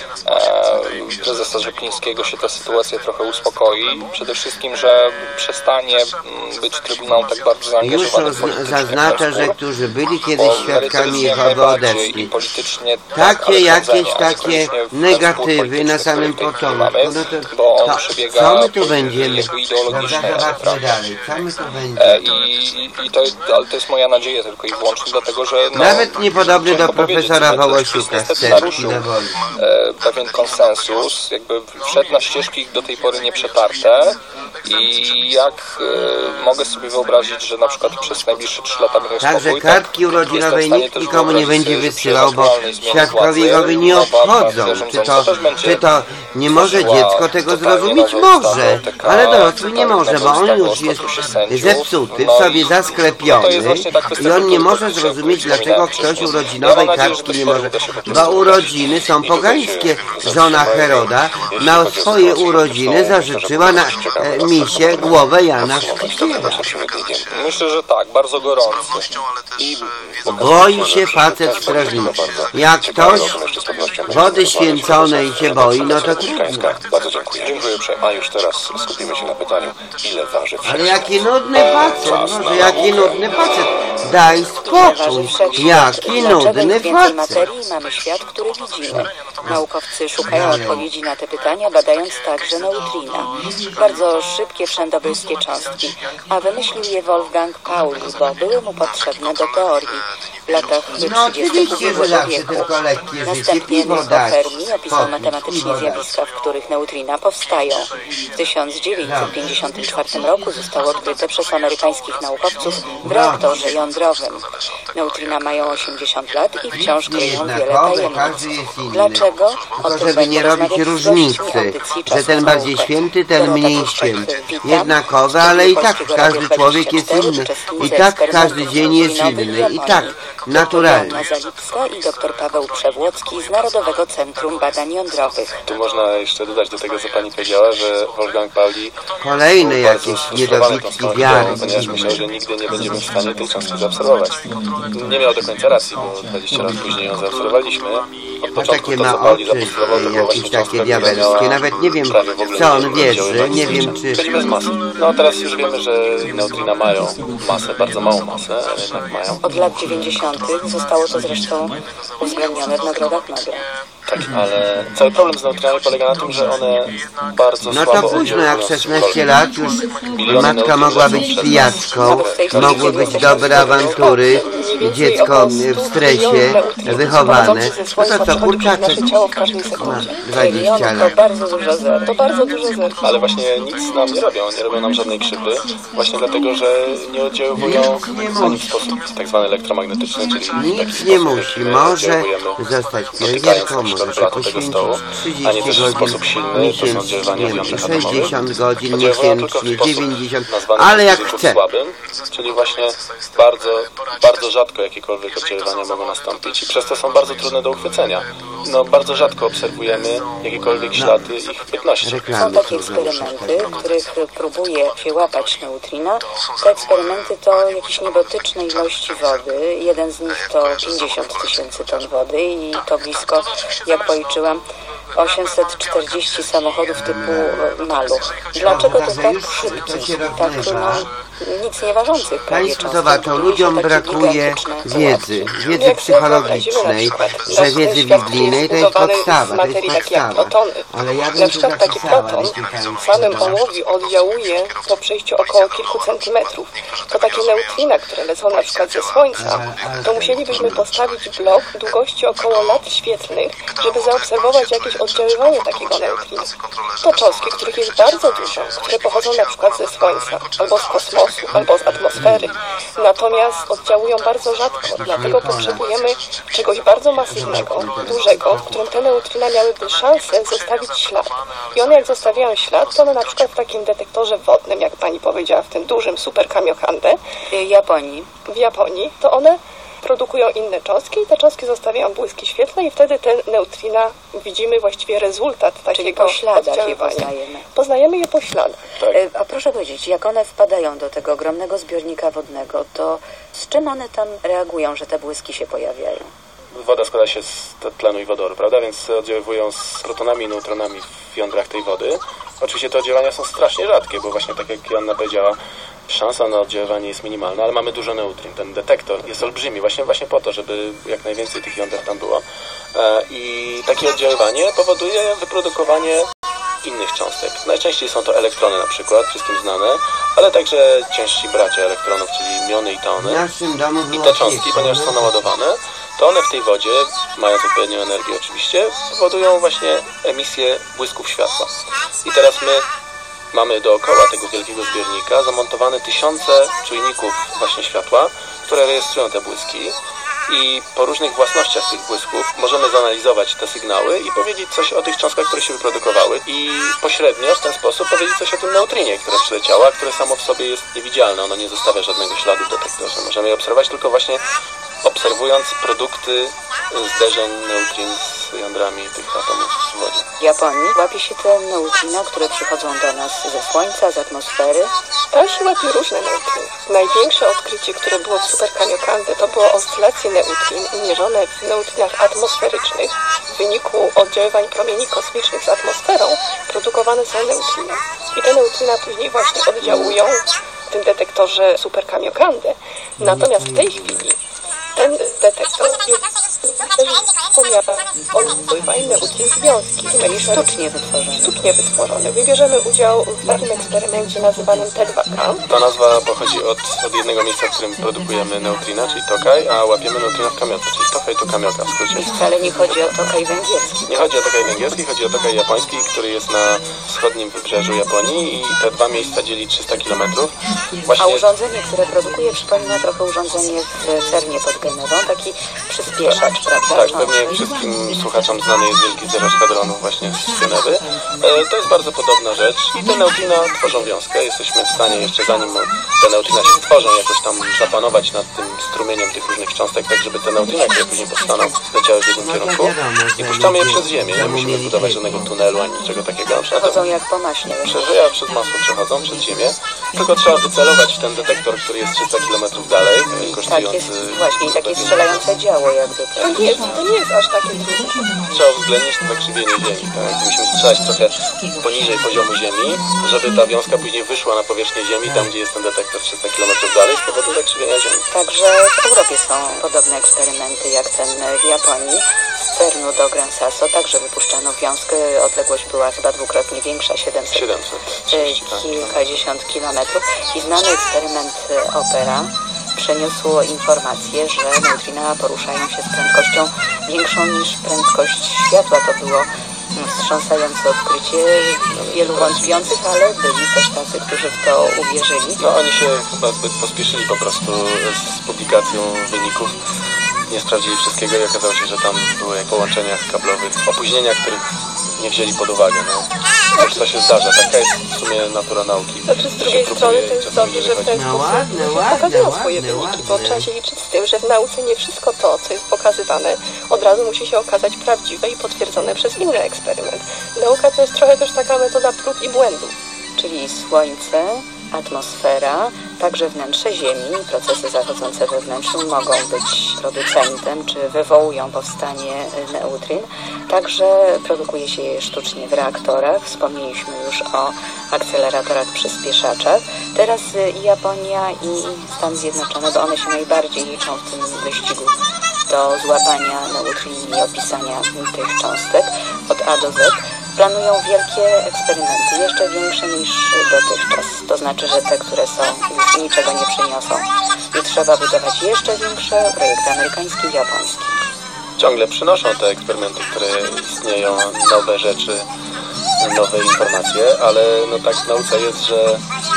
e, prezesa Rzeplińskiego się ta sytuacja trochę uspokoi. Przede wszystkim, że przestanie być Trybunał tak bardzo zaangażowany Już politycznie. zaznacza, że którzy byli kiedyś Bo świadkami Jehowy najbardziej odeszli. i politycznie tak, Takie ale jakieś rządzenia, takie politycznie w ten negatywy spór na polityczny, samym który w tej chwili początku. mamy, No to, bo on to przebiega co my tu pod- będziemy? jego ideologia geologicznej. Dobra, zobaczmy prawda? dalej. Co my tu będzie? E, I, i to, ale to jest moja nadzieja tylko i wyłącznie dlatego, że no, Nawet niepodobny do ciężko powiedzieć, profesora że ten Wołosiuka niestety z Cerki naruszył na Woli. e, pewien konsensus, jakby wszedł na ścieżki do tej pory nieprzeparte i jak e, mogę sobie wyobrazić, że na przykład przez najbliższe trzy lata będzie Także spokój, kartki urodzinowej jestem w stanie nikt też nikomu nie wyobrazić będzie sobie, że wysyłał, przy bo ewentualnej zmianie świadkowie władzy Jehowy nie nowa obchodzą, partia czy to, rządząca też będzie czy to nie może tworzyła dziecko tego totalnie zrozumieć? nową ustawę Może, o T K, ale dorosły nie totalnie może, bo nową on ustawę o już jest statusie sędziów. zepsuty, w No sobie i zasklepiony to jest właśnie ta kwestia i on nie kultury może politycznej, o zrozumieć, której dlaczego wspominałem ktoś wcześniej. urodzinowej Ja mam nadzieję, że kartki to nie się może, uda się po bo prostu urodziny są I tutaj pogańskie. się Żona zatrzymałem. Heroda Jeśli na chodzi o swoje sytuację urodziny polityczną, zażyczyła na myślę, że to e, jest misie głowę Jana Chrzciciela. Myślę, że tak, bardzo gorący. I Boi się facet strażniczy. Jak ktoś wody święconej się boi, no to trudno. Bardzo dziękuję. Dziękuję uprzejmie. A już teraz skupimy się na pytaniu, ile waży Ale wszystko. jaki nudny facet, Boże, jaki nudny facet. Daj spokój, jaki nudny Dlaczego więcej facet. materii mamy świat, który widzimy? Naukowcy szukają odpowiedzi na te pytania, badając także neutrina. Bardzo szybkie wszędobylskie cząstki. A wymyślił je Wolfgang Pauli, bo były mu potrzebne do teorii. W latach No trzydziestych oczywiście, że ubiegłego zawsze wieku. tylko lekkie życie, Następnie piwo Enrico dać, Fermi opisał popić, matematycznie piwo dać. zjawiska, w których neutrina powstają. W tysiąc dziewięćset pięćdziesiątym czwartym roku zostało odkryte przez amerykańskich naukowców w reaktorze jądrowym. Neutrina mają osiemdziesiąt lat i wciąż kryją wiele Jednakowe, tajemnic. każdy jest inny. Dlaczego? O Tylko tym żeby nie będę robić rozmawiać z różnicy, gośćmi audycji że Czas ten na bardziej naukę. święty, ten Dorota mniej Puszczak, święty. witam. Jednakowe, ale i tak Polskiego każdy Radia człowiek jest dwadzieścia cztery, inny. I uczestnicy tak każdy eksperymentów dzień jest neutrinowych inny. w I tak, Japonii. naturalnie. Joanna Zalipska i dr Paweł Przewłocki z Narodowego Centrum Badań Jądrowych. Tu można jeszcze dodać do tego, co pani powiedziała, że Wolfgang Pauli Kolejne był bardzo jakieś sfrustrowany tą niedobitki swoją wiary. ideą, ponieważ myślał, że nigdy nie będziemy w stanie tej cząstki zaobserwować. Nie miał do końca racji, bo dwadzieścia lat później ją zaobserwowaliśmy. Od Ma początku takie to, ma co Pauli oczy zapostulował, to była jakieś właśnie takie cząstka, która diabelskie. miała Nawet nie wiem, prawie w ogóle co on nie wierzy. oddziaływać Nie wiem, zdjęcia. czy... Byli bez masy. No teraz już wiemy, że neutrina mają masę, bardzo małą masę, ale jednak mają. Od lat dziewięćdziesiątych zostało to zresztą uwzględnione w nagrodach Nobla. Tak, ale cały problem z neutrinami polega na tym, że one bardzo No słabo to późno, jak oddziałują szesnaście lat już Miliony matka neutron mogła lecą być przez pijaczką, nas. mogły być dobre awantury, dziecko w stresie, wychowane. No to co, kurczaczek ciało w każdej ma sekundzie. dwadzieścia To lat. bardzo dużo zer. To bardzo dużo zer. Ale właśnie nic nam nie robią, nie robią nam żadnej krzywdy, właśnie dlatego, że nie oddziaływują ani w sposób tak zwany elektromagnetyczny, czyli w taki Nic nie sposób, musi, jak my może oddziałujemy, zostać dotykając pielgierką, na przykład może blatu tego poświęcić stołu, a nie trzydzieści też w godzin sposób silny, to są oddziaływania miesięcznie, jądrek atomowych. sześćdziesiąt godzin Oddziaływują tylko w miesięcznie, sposób dziewięćdziesiąt, nazwany ale jak fizyką chce. słabym, czyli właśnie bardzo, bardzo rzadko jakiekolwiek oddziaływania mogą nastąpić i przez to są bardzo trudne do uchwycenia. No bardzo rzadko obserwujemy jakiekolwiek ślady ich bytności. Są Reklamy takie są eksperymenty, w których próbuje się łapać neutrina. Te eksperymenty to jakieś niebotyczne ilości wody. Jeden z nich to pięćdziesiąt tysięcy ton wody i to blisko, jak policzyłam, osiemset czterdzieści samochodów typu e, Maluch. Dlaczego to tak szybkich, tak no, nic nie ważących prawie Państwo cząstek, zobaczą, które ludziom są takie brakuje gigantyczne wiedzy, pułapki. wiedzy Jak sobie psychologicznej, wyobrazimy na przykład, że nasz wiedzy świat biblijnej to jest zbudowany podstawa, z to jest materii takiej jak podstawa. protony. Ale ja Na bym tu przykład taki zapisała, proton jeśli pani w samym chce. ołowiu oddziałuje po przejściu około kilku centymetrów. To takie neutrina, które lecą na przykład ze Słońca, to musielibyśmy postawić blok długości około lat świetlnych, żeby zaobserwować jakieś oddziaływanie takiego neutrina. To cząstki, których jest bardzo dużo, które pochodzą na przykład ze Słońca, albo z kosmosu, albo z atmosfery. Natomiast oddziałują bardzo rzadko, dlatego potrzebujemy czegoś bardzo masywnego, dużego, w którym te neutrina miałyby szansę zostawić ślad. I one jak zostawiają ślad, to one na przykład w takim detektorze wodnym, jak pani powiedziała, w tym dużym Super Kamiokande Japonii. w Japonii, to one produkują inne cząstki i te cząstki zostawiają błyski świetlne i wtedy te neutrina widzimy właściwie rezultat takiego po śladach je oddziaływania. poznajemy. Poznajemy je po śladach. E, A proszę powiedzieć, jak one wpadają do tego ogromnego zbiornika wodnego, to z czym one tam reagują, że te błyski się pojawiają? Woda składa się z tlenu i wodoru, prawda? Więc oddziaływują z protonami i neutronami w jądrach tej wody. Oczywiście te oddziaływania są strasznie rzadkie, bo właśnie tak jak Joanna powiedziała, szansa na oddziaływanie jest minimalna, ale mamy dużo neutrin. Ten detektor jest olbrzymi właśnie, właśnie po to, żeby jak najwięcej tych jąder tam było. I takie oddziaływanie powoduje wyprodukowanie innych cząstek. Najczęściej są to elektrony na przykład, wszystkim znane, ale także ciężsi bracia elektronów, czyli miony i W teony. naszym domu I było te cząstki, pięknie, ponieważ no. są naładowane, to one w tej wodzie, mając odpowiednią energię oczywiście, powodują właśnie emisję błysków światła. I teraz my mamy dookoła tego wielkiego zbiornika zamontowane tysiące czujników właśnie światła, które rejestrują te błyski i po różnych własnościach tych błysków możemy zanalizować te sygnały i powiedzieć coś o tych cząstkach, które się wyprodukowały i pośrednio w ten sposób powiedzieć coś o tym neutrinie, które przyleciało, a które samo w sobie jest niewidzialne, ono nie zostawia żadnego śladu w detektorze. Możemy je obserwować tylko właśnie obserwując produkty zderzeń neutrin z jądrami tych atomów w wodzie. W Japonii łapie się te neutrina, które przychodzą do nas ze Słońca, z atmosfery. Tam się łapie różne neutriny. Największe odkrycie, które było w Super Kamiokande, to było oscylacje neutrin mierzone w neutrinach atmosferycznych. W wyniku oddziaływań promieni kosmicznych z atmosferą produkowane są neutrina. I te neutrina później właśnie oddziałują w tym detektorze Super Kamiokande. Natomiast w tej chwili ten detektor pomiata odpływanie neutrin związki. Sztucznie wytworzone. Sztucznie wytworzone. Wybierzemy udział w takim eksperymencie nazywanym T dwa K. Ta nazwa pochodzi od, od jednego miejsca, w którym produkujemy neutrina, czyli Tokaj, a łapiemy neutrina w Kamioce, czyli Tokaj to Kamioka w skrócie. I wcale nie chodzi o Tokaj węgierski. Nie chodzi o Tokaj węgierski, chodzi o Tokaj japoński, który jest na wschodnim wybrzeżu Japonii i te dwa miejsca dzieli trzysta kilometrów. A Właśnie urządzenie, które produkuje, przypomina trochę urządzenie w Cernie pod Genewą, taki przyspieszacz, prawda? tak, No, pewnie no i- wszystkim słuchaczom znany jest wielki zderzacz hadronów właśnie z Genewy. E, to jest bardzo podobna rzecz i te neutrina tworzą wiązkę. Jesteśmy w stanie jeszcze zanim te neutrina się stworzą, jakoś tam zapanować nad tym strumieniem tych różnych cząstek, tak żeby te neutrina, które później powstaną, leciały w jednym kierunku i puszczamy je przez ziemię. Nie musimy budować żadnego tunelu ani niczego takiego. Przechodzą jak po maśle. Przeżyja przez masło przechodzą przez ziemię, tylko trzeba wycelować w ten detektor, który jest trzysta kilometrów dalej, Tak kosztujący... jest właśnie, i takie strzelające działo jakby. To nie jest, to nie jest aż takie trudne. Trzeba uwzględnić to zakrzywienie ziemi, tak? Musimy strzelać trochę poniżej poziomu ziemi, żeby ta wiązka później wyszła na powierzchnię ziemi, tam gdzie jest ten detektor trzysta kilometrów dalej, z powodu zakrzywienia ziemi. Także w Europie są podobne eksperymenty jak ten w Japonii. Z Cernu do Gran Sasso także wypuszczano wiązkę. Odległość była chyba dwukrotnie większa, siedemset, siedemset y, trzydzieści, tak. kilkadziesiąt kilometrów. I znany eksperyment y, Opera przeniósł informację, że neutrina poruszają się z prędkością większą niż prędkość światła. To było mm, wstrząsające odkrycie wielu wątpiących, ale byli też tacy, którzy w to uwierzyli. No oni się chyba zbyt pospieszyli po prostu z publikacją wyników. Nie sprawdzili wszystkiego i okazało się, że tam były w połączeniach kablowych opóźnienia, których nie wzięli pod uwagę. No. Cóż, to się zdarza. Taka jest w sumie natura nauki. Znaczy z drugiej Się strony próbuje to i jest czasami dobrze, nie że w wychodzi. ten No sposób ładne, ludzie ładne, pokazują ładne, swoje wyniki, bo ładne. trzeba się liczyć z tym, że w nauce nie wszystko to, co jest pokazywane, od razu musi się okazać prawdziwe i potwierdzone przez inny eksperyment. Nauka to jest trochę też taka metoda prób i błędów. Czyli Słońce, atmosfera, także wnętrze Ziemi, procesy zachodzące we wnętrzu mogą być producentem, czy wywołują powstanie neutryn. Także produkuje się je sztucznie w reaktorach. Wspomnieliśmy już o akceleratorach, przyspieszaczach. Teraz i Japonia i Stany Zjednoczone, bo one się najbardziej liczą w tym wyścigu do złapania neutrin i opisania tych cząstek od A do Z. Planują wielkie eksperymenty, jeszcze większe niż dotychczas. To znaczy, że te, które są, już niczego nie przyniosą. I trzeba budować jeszcze większe projekty amerykańskie i japońskie. Ciągle przynoszą te eksperymenty, które istnieją, nowe rzeczy, nowe informacje, ale no tak w nauce jest, że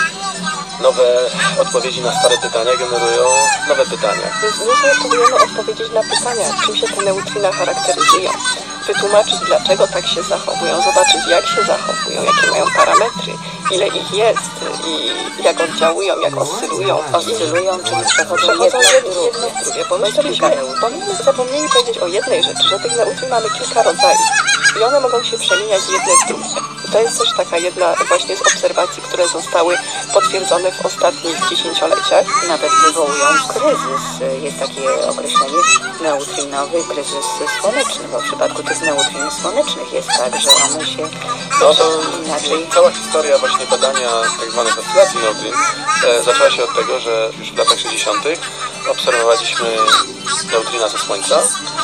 nowe odpowiedzi na stare pytania generują nowe pytania. Więc my sobie próbujemy odpowiedzieć na pytania, czym się te neutrina charakteryzują, wytłumaczyć, dlaczego tak się zachowują, zobaczyć, jak się zachowują, jakie mają parametry, ile ich jest i jak oddziałują, jak oscylują. Oscylują, czyli przechodzą Przechodzą jedno jedno, w drugie. jedno w drugie, bo my Kilka byliśmy, neutrin. bo myśmy zapomnieli powiedzieć o jednej rzeczy, że tych neutrin mamy kilka rodzajów i one mogą się przemieniać jedne w drugie. I to jest też taka jedna właśnie z obserwacji, które zostały potwierdzone w ostatnich dziesięcioleciach. Nawet wywołują kryzys. Jest takie określenie neutrinowy kryzys słoneczny, bo w przypadku tych neutrin słonecznych jest tak, że one się No to inaczej... cała historia właśnie badania tak zwanych oscylacji neutrin e, zaczęła się od tego, że już w latach sześćdziesiątych obserwowaliśmy neutrina ze Słońca.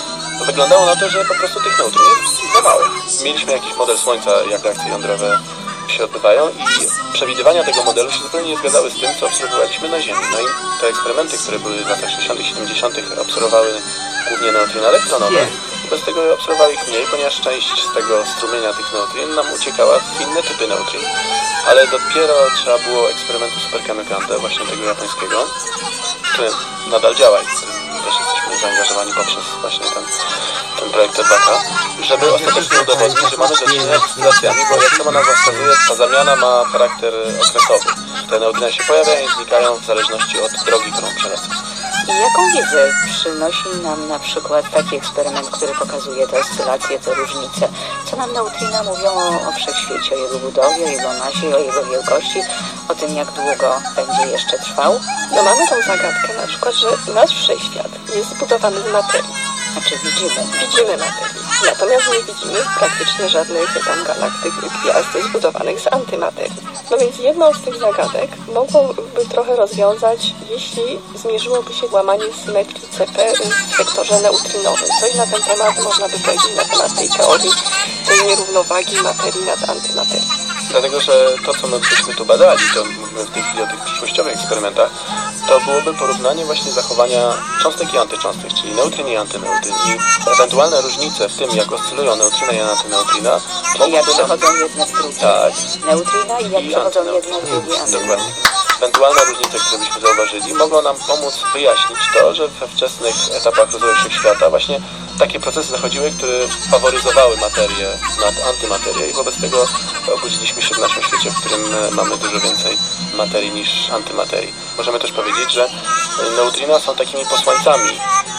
to wyglądało na to, że po prostu tych neutron jest za mało. Mieliśmy jakiś model Słońca, jak reakcje jądrowe się odbywają i przewidywania tego modelu się zupełnie nie zgadzały z tym, co obserwowaliśmy na Ziemi. No i te eksperymenty, które były w latach sześćdziesiątych, siedemdziesiątych obserwowały głównie neutryny elektronowe, bez tego obserwowały ich mniej, ponieważ część z tego strumienia tych neutryn nam uciekała w inne typy neutryn. Ale dopiero trzeba było eksperymentu Superchemicante, właśnie tego japońskiego, który nadal działa i w którym też jesteśmy zaangażowani poprzez właśnie ten, ten projekt T dwa K, żeby ostatecznie udowodnić, że mamy do czynienia z oscylacjami, bo jak sama nazwa wskazuje, ta zamiana ma charakter okresowy. Te neutryny się pojawiają i znikają w zależności od drogi, którą przelecą. I jaką wiedzę przynosi nam na przykład taki eksperyment, który pokazuje te oscylacje, te różnice? Co nam neutrina mówią o, o wszechświecie, o jego budowie, o jego masie, o jego wielkości, o tym, jak długo będzie jeszcze trwał? No mamy tą zagadkę na przykład, że nasz wszechświat jest zbudowany z materii. Znaczy widzimy. Widzimy materię. Natomiast nie widzimy praktycznie żadnych tam galaktyk, gwiazd zbudowanych z antymaterii. No więc jedną z tych zagadek mogłoby trochę rozwiązać, jeśli zmierzyłoby się łamanie symetrii C P w sektorze neutrynowym. Coś na ten temat można by powiedzieć na temat tej teorii, tej nierównowagi materii nad antymaterią. Dlatego, że to, co my byśmy tu badali, to mówimy w tej chwili o tych przyszłościowych eksperymentach, to byłoby porównanie właśnie zachowania cząstek i antycząstek, czyli neutryn i antyneutrin. I ewentualne różnice w tym, jak oscylują neutryna i antyneutrina, czyli jak przechodzą jedne z drugiej. Tak. Neutrina i jak przechodzą jedne z drugiej antyneutrina. Dokładnie. Ewentualne różnice, które byśmy zauważyli, mogą nam pomóc wyjaśnić to, że we wczesnych etapach rozwoju wszechświata właśnie takie procesy zachodziły, które faworyzowały materię nad antymaterię i wobec tego obudziliśmy się w naszym świecie, w którym mamy dużo więcej materii niż antymaterii. Możemy też powiedzieć, że neutrina są takimi posłańcami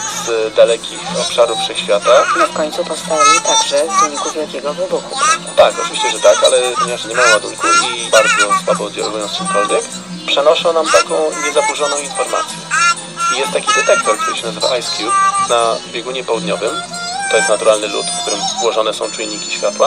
z dalekich obszarów wszechświata. No w końcu powstali także w wyniku wielkiego wybuchu. Tak, oczywiście, że tak, ale ponieważ nie mają ładunku i bardzo słabo oddziałują z czymkolwiek, przenoszą nam taką niezaburzoną informację. I jest taki detektor, który się nazywa Ice Cube na biegunie południowym. To jest naturalny lód, w którym włożone są czujniki światła.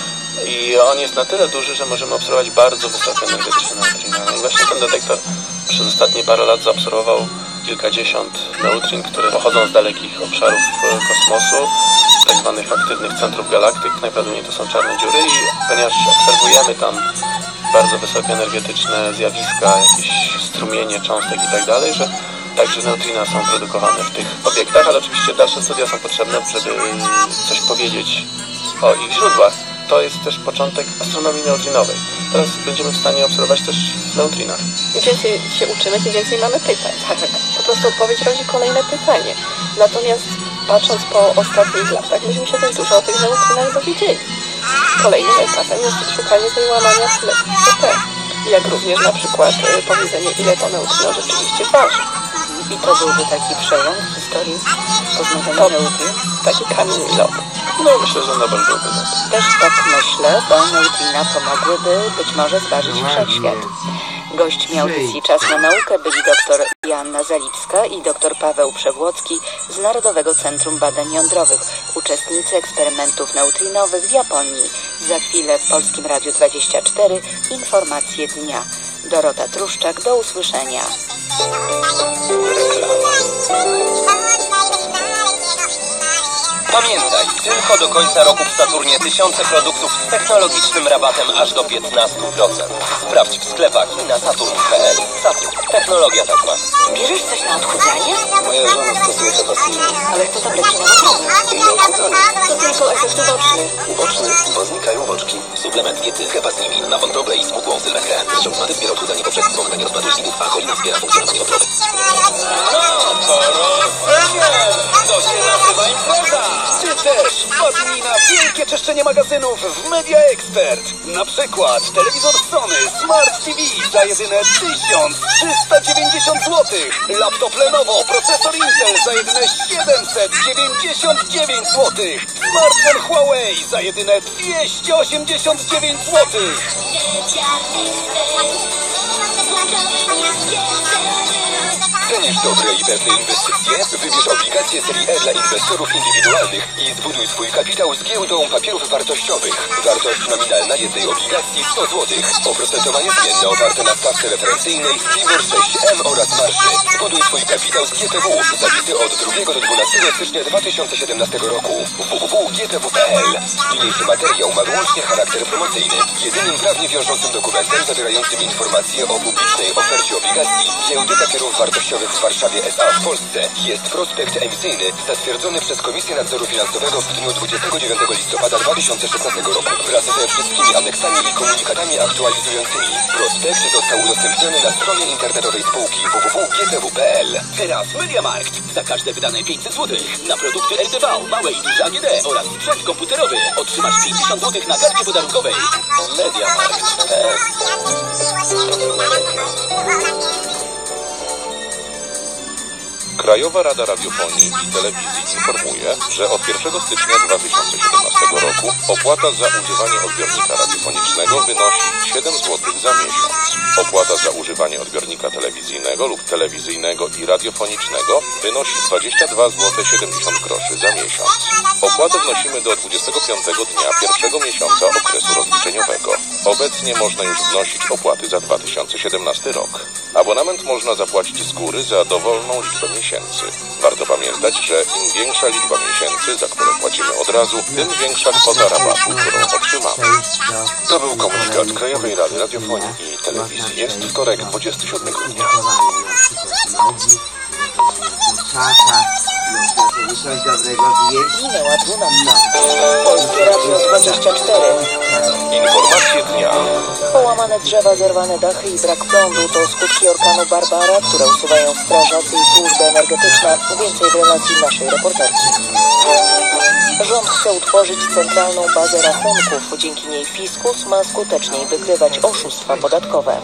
I on jest na tyle duży, że możemy obserwować bardzo wysokie energetyczne neutriny. I właśnie ten detektor przez ostatnie parę lat zaobserwował kilkadziesiąt neutrin, które pochodzą z dalekich obszarów kosmosu, tak zwanych aktywnych centrów galaktyk. Najprawdopodobniej to są czarne dziury i ponieważ obserwujemy tam bardzo wysokie energetyczne zjawiska, jakieś strumienie cząstek i tak dalej, że także neutrina są produkowane w tych obiektach, ale oczywiście dalsze studia są potrzebne, żeby coś powiedzieć o ich źródłach. To jest też początek astronomii neutrinowej. Teraz będziemy w stanie obserwować też w neutrinach. Im więcej się uczymy, tym więcej mamy pytań. Po prostu odpowiedź rodzi kolejne pytanie. Natomiast patrząc po ostatnich latach, myśmy się też dużo o tych neutrynach dowiedzieli. Kolejnym etapem jest szukanie tej łamania symetrii C P. Jak również na przykład powiedzenie, ile to neutryno rzeczywiście waży. I to byłby taki przełom w historii poznawania neutryn? Taki kamień milowy. No myślę, że nadal byłby tak. Też tak myślę, bo neutrina pomogłyby być może zważyć wszechświat. Gośćmi audycji Czas na Naukę byli dr Joanna Zalipska i dr Paweł Przewłocki z Narodowego Centrum Badań Jądrowych, uczestnicy eksperymentów neutrinowych w Japonii. Za chwilę w Polskim Radiu dwadzieścia cztery informacje dnia. Dorota Truszczak, do usłyszenia. Pamiętaj, tylko do końca roku w Saturnie tysiące produktów z technologicznym rabatem aż do piętnaście procent. Sprawdź w sklepach i na saturn kropka p l. Saturn. Technologia tak ma. Bierzesz coś na odchudzanie? Moja żona stosuje Kapasmina. Ale to tabletki na wątrobę. I na odchudzanie. To tylko efekt uboczny. Uboczny, bo znikają boczki. Suplement diety Kapasmin na wątrobę i smukłą sylwetkę. Ściągnięty wspiera odchudzanie poprzez wspomaganie rozpadu ślizgów, a kolina wspiera funkcjonowanie wątroby. No to rozumiem! To się nazywa impreza! Ty też wpadnij na wielkie czyszczenie magazynów w Media Expert. Na przykład telewizor Sony Smart T V za jedyne tysiąc trzysta dziewięćdziesiąt złotych. Laptop Lenovo, procesor Intel za jedyne siedemset dziewięćdziesiąt dziewięć złotych. Smartfon Huawei za jedyne dwieście osiemdziesiąt dziewięć złotych. Cenisz dobre i pewne inwestycje? Wybierz obligacje serii E dla inwestorów indywidualnych i zbuduj swój kapitał z giełdą papierów wartościowych. Wartość nominalna jednej obligacji sto złotych. Oprocentowanie zmienne oparte na stawce referencyjnej LIBOR sześć M oraz marży. Zbuduj swój kapitał z G T W. Zapisy od drugiego do dwunastego stycznia dwa tysiące siedemnastego roku. w w w kropka g t w kropka p l. Niniejszy materiał ma wyłącznie charakter promocyjny. Jedynym prawnie wiążącym dokumentem zawierającym informacje o publicznej ofercie obligacji giełdy papierów wartościowych w Warszawie S A w Polsce jest prospekt emisyjny zatwierdzony przez Komisję Nadzoru Finansowego w dniu dwudziestego dziewiątego listopada dwa tysiące szesnastego roku wraz ze wszystkimi aneksami i komunikatami aktualizującymi. Prospekt został udostępniony na stronie internetowej spółki w w w kropka g t w kropka p l. Teraz MediaMarkt. Za każde wydane pięćset złotych na produkty R T V, małe i duże A G D oraz sprzęt komputerowy otrzymasz pięćdziesiąt złotych na karcie podarunkowej. MediaMarkt. Krajowa Rada Radiofonii i Telewizji informuje, że od pierwszego stycznia dwa tysiące siedemnastego roku opłata za używanie odbiornika radiofonicznego wynosi siedem złotych za miesiąc. Opłata za używanie odbiornika telewizyjnego lub telewizyjnego i radiofonicznego wynosi dwadzieścia dwa złote siedemdziesiąt groszy za miesiąc. Opłatę wnosimy do dwudziestego piątego dnia pierwszego miesiąca okresu rozliczeniowego. Obecnie można już wnosić opłaty za dwa tysiące siedemnasty rok. Abonament można zapłacić z góry za dowolną liczbę miesięcy. Warto pamiętać, że im większa liczba miesięcy, za które płacimy od razu, tym większa kwota rabatu, którą otrzymamy. To był komunikat Krajowej Rady Radiofonii i Telewizji. Jest wtorek, dwudziestego siódmego grudnia. Coś dobrego zjeść? Minęła dwunasta. Polskie Radio dwadzieścia cztery. Informacje dnia. Połamane drzewa, zerwane dachy i brak prądu to skutki orkanu Barbara, które usuwają strażacy i służby energetyczne. Więcej w relacji naszej reporterki. Rząd chce utworzyć centralną bazę rachunków. Dzięki niej fiskus ma skuteczniej wykrywać oszustwa podatkowe.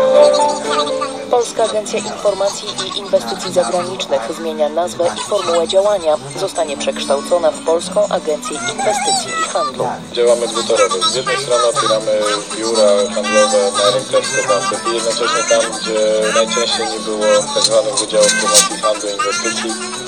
Polska Agencja Informacji i Inwestycji Zagranicznych zmienia nazwę i formułę działania. Zostanie przekształcona w Polską Agencję Inwestycji i Handlu. Działamy dwutorowo. Z jednej strony otwieramy biura handlowe na rynkach sklepach i jednocześnie tam, gdzie najczęściej nie było tak zwanych wydziałów promocji handlu i inwestycji.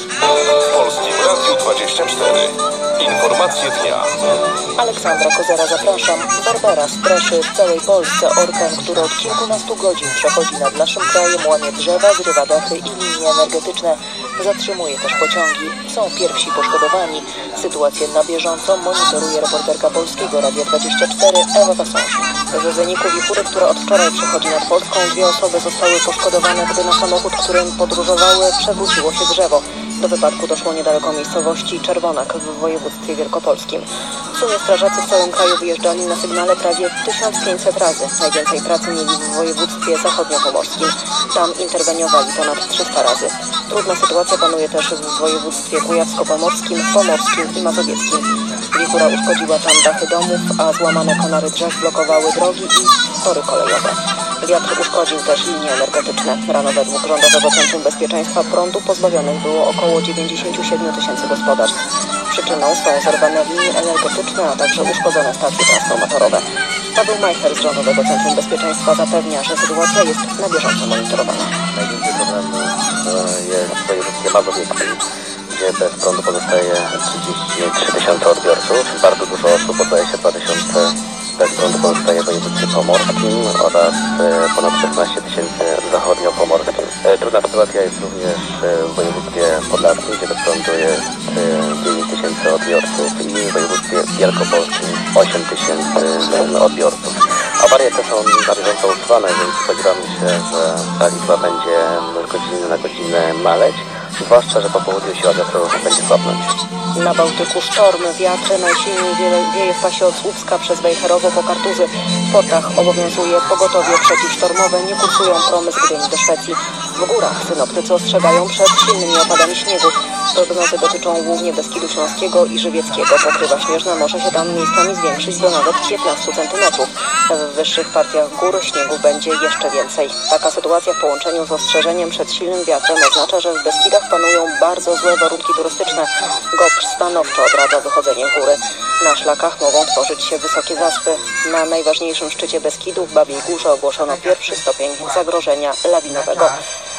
W Polskim Radiu dwadzieścia cztery. Informacje dnia. Aleksandra Kozera, zapraszam. Barbara straszy w całej Polsce. Orkan, który od kilkunastu godzin przechodzi nad naszym krajem, łamie drzewa, zrywa dachy i linie energetyczne. Zatrzymuje też pociągi. Są pierwsi poszkodowani. Sytuację na bieżąco monitoruje reporterka Polskiego Radia dwadzieścia cztery Ewa Wasąsik. W wyniku wichury, która od wczoraj przechodzi nad Polską, dwie osoby zostały poszkodowane, gdy na samochód, którym podróżowały, przewróciło się drzewo. Do wypadku doszło niedaleko miejscowości Czerwonak w województwie wielkopolskim. W sumie strażacy w całym kraju wyjeżdżali na sygnale prawie tysiąc pięćset razy. Najwięcej pracy mieli w województwie zachodniopomorskim. Tam interweniowali ponad trzysta razy. Trudna sytuacja panuje też w województwie kujawsko-pomorskim, pomorskim i mazowieckim. Wichura uszkodziła tam dachy domów, a złamane konary drzew blokowały drogi i tory kolejowe. Wiatr uszkodził też linie energetyczne. Rano według Rządowego Centrum Bezpieczeństwa prądu pozbawionych było około dziewięćdziesiąt siedem tysięcy gospodarstw. Przyczyną są zerwane linie energetyczne, a także uszkodzone stacje transformatorowe. Paweł Majcher z Rządowego Centrum Bezpieczeństwa zapewnia, że sytuacja jest na bieżąco monitorowana. Najwięcej problemu jest w województwie mazowieckim, gdzie bez prądu pozostaje trzydzieści trzy tysiące odbiorców. Bardzo dużo osób, oddaje się dwa tysiące bez prądu pozostaje w województwie pomorskim oraz ponad szesnaście tysięcy w zachodniopomorskim. Trudna sytuacja jest również w województwie podlaskim, gdzie bez prądu jest dziewięć tysięcy odbiorców i w województwie wielkopolskim osiem tysięcy odbiorców. Awarie te są na bieżąco usuwane, więc spodziewamy się, że ta liczba będzie z godziny na godzinę maleć, zwłaszcza, że po południu siła wiatrowa będzie słabnąć. Na Bałtyku sztorm, wiatr najsilniej wieje w pasie od Słupska przez Wejherowo po Kartuzy. W portach obowiązuje pogotowie przeciwsztormowe, nie kursują promy z Gdyni do Szwecji. W górach synoptycy ostrzegają przed silnymi opadami śniegu. Prognozy dotyczą głównie Beskidu Śląskiego i Żywieckiego. Pokrywa śnieżna może się tam miejscami zwiększyć do nawet piętnastu centymetrów. W wyższych partiach gór śniegu będzie jeszcze więcej. Taka sytuacja w połączeniu z ostrzeżeniem przed silnym wiatrem oznacza, że w Beskidach panują bardzo złe warunki turystyczne. GOPR stanowczo odradza wychodzenie w góry. Na szlakach mogą tworzyć się wysokie zaspy. Na najważniejszym szczycie Beskidów, Babiej Górze, ogłoszono pierwszy stopień zagrożenia lawinowego.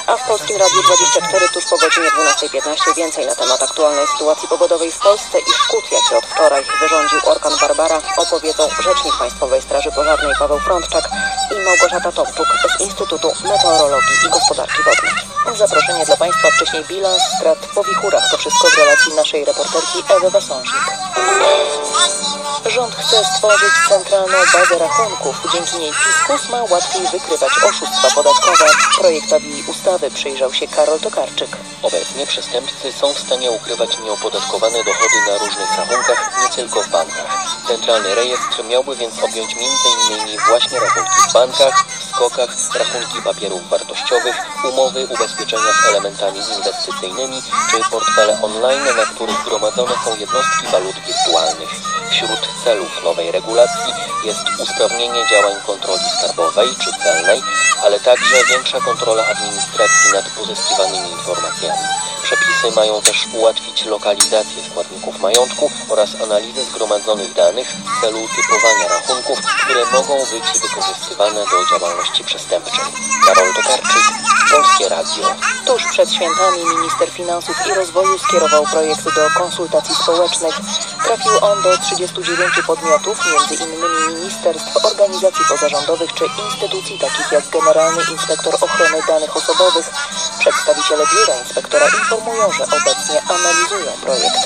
A w Polskim Radiu dwadzieścia cztery tuż po godzinie dwunastej piętnaście więcej na temat aktualnej sytuacji pogodowej w Polsce i szkód, jakie od wczoraj wyrządził orkan Barbara, opowiedzą rzecznik Państwowej Straży Pożarnej Paweł Frączczak i Małgorzata Tomczuk z Instytutu Meteorologii i Gospodarki Wodnej. Zaproszenie dla Państwa, wcześniej bilans strat po wichurach. To wszystko w relacji naszej reporterki Ewy Wasąsik. Rząd chce stworzyć centralną bazę rachunków. Dzięki niej fiskus ma łatwiej wykrywać oszustwa podatkowe. Projektowi ustawy przyjrzał się Karol Tokarczyk. Obecnie przestępcy są w stanie ukrywać nieopodatkowane dochody na różnych rachunkach, nie tylko w bankach. Centralny rejestr miałby więc objąć między innymi właśnie rachunki w bankach, w skokach, rachunki papierów wartościowych, umowy ubezpieczenia z elementami inwestycyjnymi czy portfele online, na których gromadzone są jednostki walut wirtualnych. Wśród celów nowej regulacji jest usprawnienie działań kontroli skarbowej czy celnej, ale także większa kontrola administracji nad pozyskiwanymi informacjami. Przepisy mają też ułatwić lokalizację składników majątku oraz analizę zgromadzonych danych w celu typowania rachunków, które mogą być wykorzystywane do działalności przestępczej. Karol Tokarczyk, Polskie Radio. Tuż przed świętami minister finansów i rozwoju skierował projekt do konsultacji społecznych. Trafił on do trzydziestu dziewięciu podmiotów, między innymi ministerstw, organizacji pozarządowych czy instytucji takich jak Generalny Inspektor Ochrony Danych Osobowych. Przedstawiciele biura inspektora informują, że obecnie analizują projekt.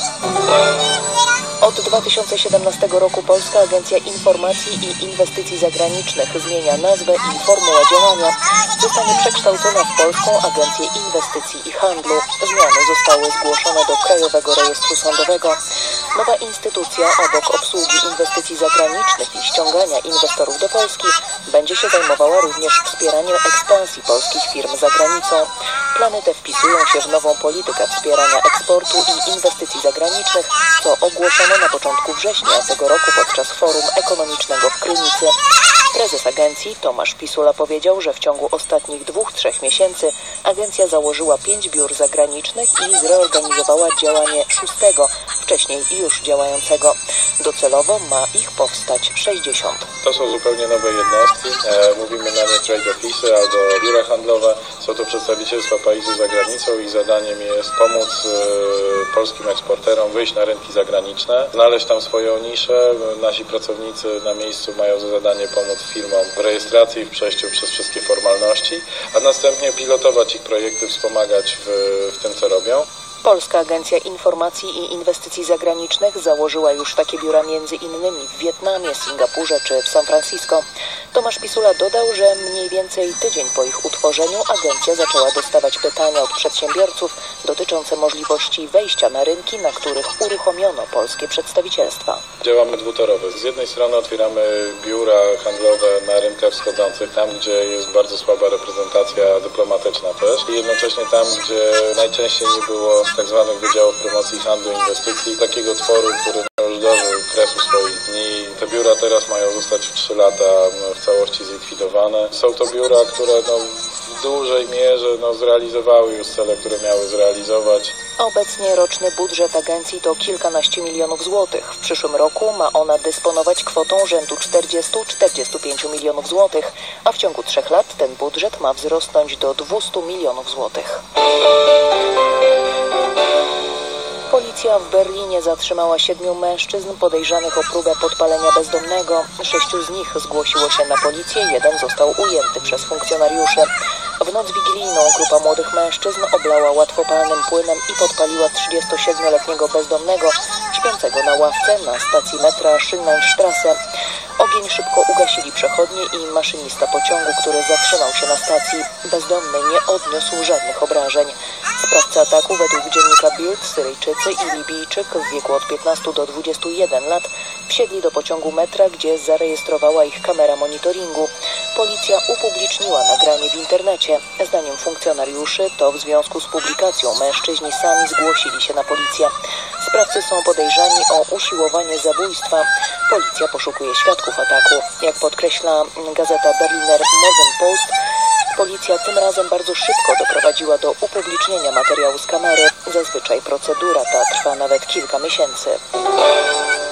Od dwa tysiące siedemnastego roku Polska Agencja Informacji i Inwestycji Zagranicznych zmienia nazwę i formułę działania. Zostanie przekształcona w Polską Agencję Inwestycji i Handlu. Zmiany zostały zgłoszone do Krajowego Rejestru Sądowego. Nowa instytucja obok obsługi inwestycji zagranicznych i ściągania inwestorów do Polski będzie się zajmowała również wspieraniem ekspansji polskich firm za granicą. Plany te wpisują się w nową politykę wspierania eksportu i inwestycji zagranicznych, co ogłoszono na początku września tego roku podczas Forum Ekonomicznego w Krynicy. Prezes agencji Tomasz Pisula powiedział, że w ciągu ostatnich dwóch, trzech miesięcy agencja założyła pięć biur zagranicznych i zreorganizowała działanie szóstego, wcześniej już działającego. Docelowo ma ich powstać sześćdziesiąt. To są zupełnie nowe jednostki. E, mówimy na nie trade office albo biura handlowe. Są to przedstawicielstwa paísu za granicą i zadaniem jest pomóc e, polskim eksporterom wyjść na rynki zagraniczne, znaleźć tam swoją niszę. Nasi pracownicy na miejscu mają za zadanie pomóc firmom w rejestracji, w przejściu przez wszystkie formalności, a następnie pilotować ich projekty, wspomagać w, w tym, co robią. Polska Agencja Informacji i Inwestycji Zagranicznych założyła już takie biura między innymi w Wietnamie, Singapurze czy w San Francisco. Tomasz Pisula dodał, że mniej więcej tydzień po ich utworzeniu agencja zaczęła dostawać pytania od przedsiębiorców dotyczące możliwości wejścia na rynki, na których uruchomiono polskie przedstawicielstwa. Działamy dwutorowo. Z jednej strony otwieramy biura handlowe na rynkach wschodzących, tam gdzie jest bardzo słaba reprezentacja dyplomatyczna też i jednocześnie tam, gdzie najczęściej nie było tak zwanych wydziałów promocji handlu i inwestycji, takiego tworu, który już dożył kresu swoich dni. Te biura teraz mają zostać w trzy lata w całości zlikwidowane. Są to biura, które no, w dużej mierze no, zrealizowały już cele, które miały zrealizować. Obecnie roczny budżet agencji to kilkanaście milionów złotych. W przyszłym roku ma ona dysponować kwotą rzędu czterdziestu do czterdziestu pięciu milionów złotych, a w ciągu trzech lat ten budżet ma wzrosnąć do dwustu milionów złotych. Policja w Berlinie zatrzymała siedmiu mężczyzn podejrzanych o próbę podpalenia bezdomnego. Sześciu z nich zgłosiło się na policję, jeden został ujęty przez funkcjonariuszy. W noc wigilijną grupa młodych mężczyzn oblała łatwopalnym płynem i podpaliła trzydziestosiedmioletniego bezdomnego śpiącego na ławce na stacji metra Schinneinstraße. Ogień szybko ugasili przechodnie i maszynista pociągu, który zatrzymał się na stacji. Bezdomny nie odniósł żadnych obrażeń. Sprawca ataku według dziennika Bild, Syryjczycy i Libijczyk w wieku od piętnastu do dwudziestu jeden lat wsiedli do pociągu metra, gdzie zarejestrowała ich kamera monitoringu. Policja upubliczniła nagranie w internecie. Zdaniem funkcjonariuszy to w związku z publikacją mężczyźni sami zgłosili się na policję. Sprawcy są podejrzani o usiłowanie zabójstwa. Policja poszukuje świadków ataku. Jak podkreśla gazeta Berliner Morgenpost, policja tym razem bardzo szybko doprowadziła do upublicznienia materiału z kamery. Zazwyczaj procedura ta trwa nawet kilka miesięcy.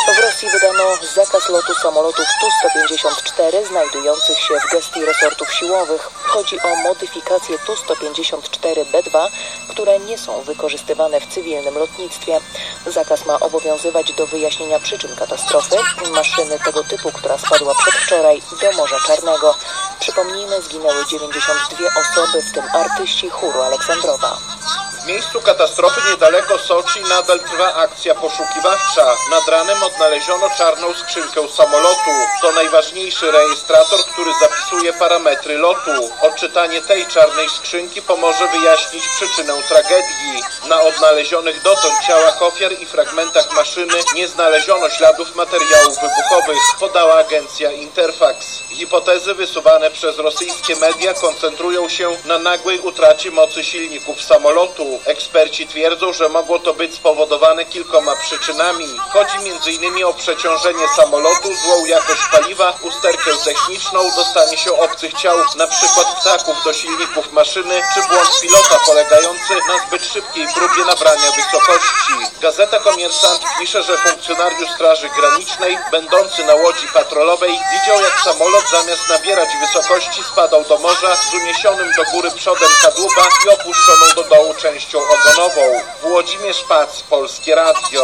W Rosji wydano zakaz lotu samolotów Tu sto pięćdziesiąt cztery znajdujących się w gestii resortów siłowych. Chodzi o modyfikacje Tu sto pięćdziesiąt cztery B dwa, które nie są wykorzystywane w cywilnym lotnictwie. Zakaz ma obowiązywać do wyjaśnienia przyczyn katastrofy maszyny tego typu, która spadła przedwczoraj do Morza Czarnego. Przypomnijmy, zginęły dziewięćdziesiąt dwie osoby, w tym artyści chóru Aleksandrowa. W miejscu katastrofy niedaleko Soczi nadal trwa akcja poszukiwawcza. Nad ranem odnaleziono czarną skrzynkę samolotu. To najważniejszy rejestrator, który zapisuje parametry lotu. Odczytanie tej czarnej skrzynki pomoże wyjaśnić przyczynę tragedii. Na odnalezionych dotąd ciałach ofiar i fragmentach maszyny nie znaleziono śladów materiałów wybuchowych, podała agencja Interfax. Hipotezy wysuwane przez rosyjskie media koncentrują się na nagłej utracie mocy silników samolotu. Eksperci twierdzą, że mogło to być spowodowane kilkoma przyczynami. Chodzi między innymi o przeciążenie samolotu, złą jakość paliwa, usterkę techniczną, dostanie się obcych ciał, np. ptaków do silników maszyny, czy błąd pilota polegający na zbyt szybkiej próbie nabrania wysokości. Gazeta Komersant pisze, że funkcjonariusz Straży Granicznej, będący na łodzi patrolowej, widział, jak samolot zamiast nabierać wysokości spadał do morza z uniesionym do góry przodem kadłuba i opuszczoną do dołu częścią ogonową. Włodzimierz Pac, Polskie Radio.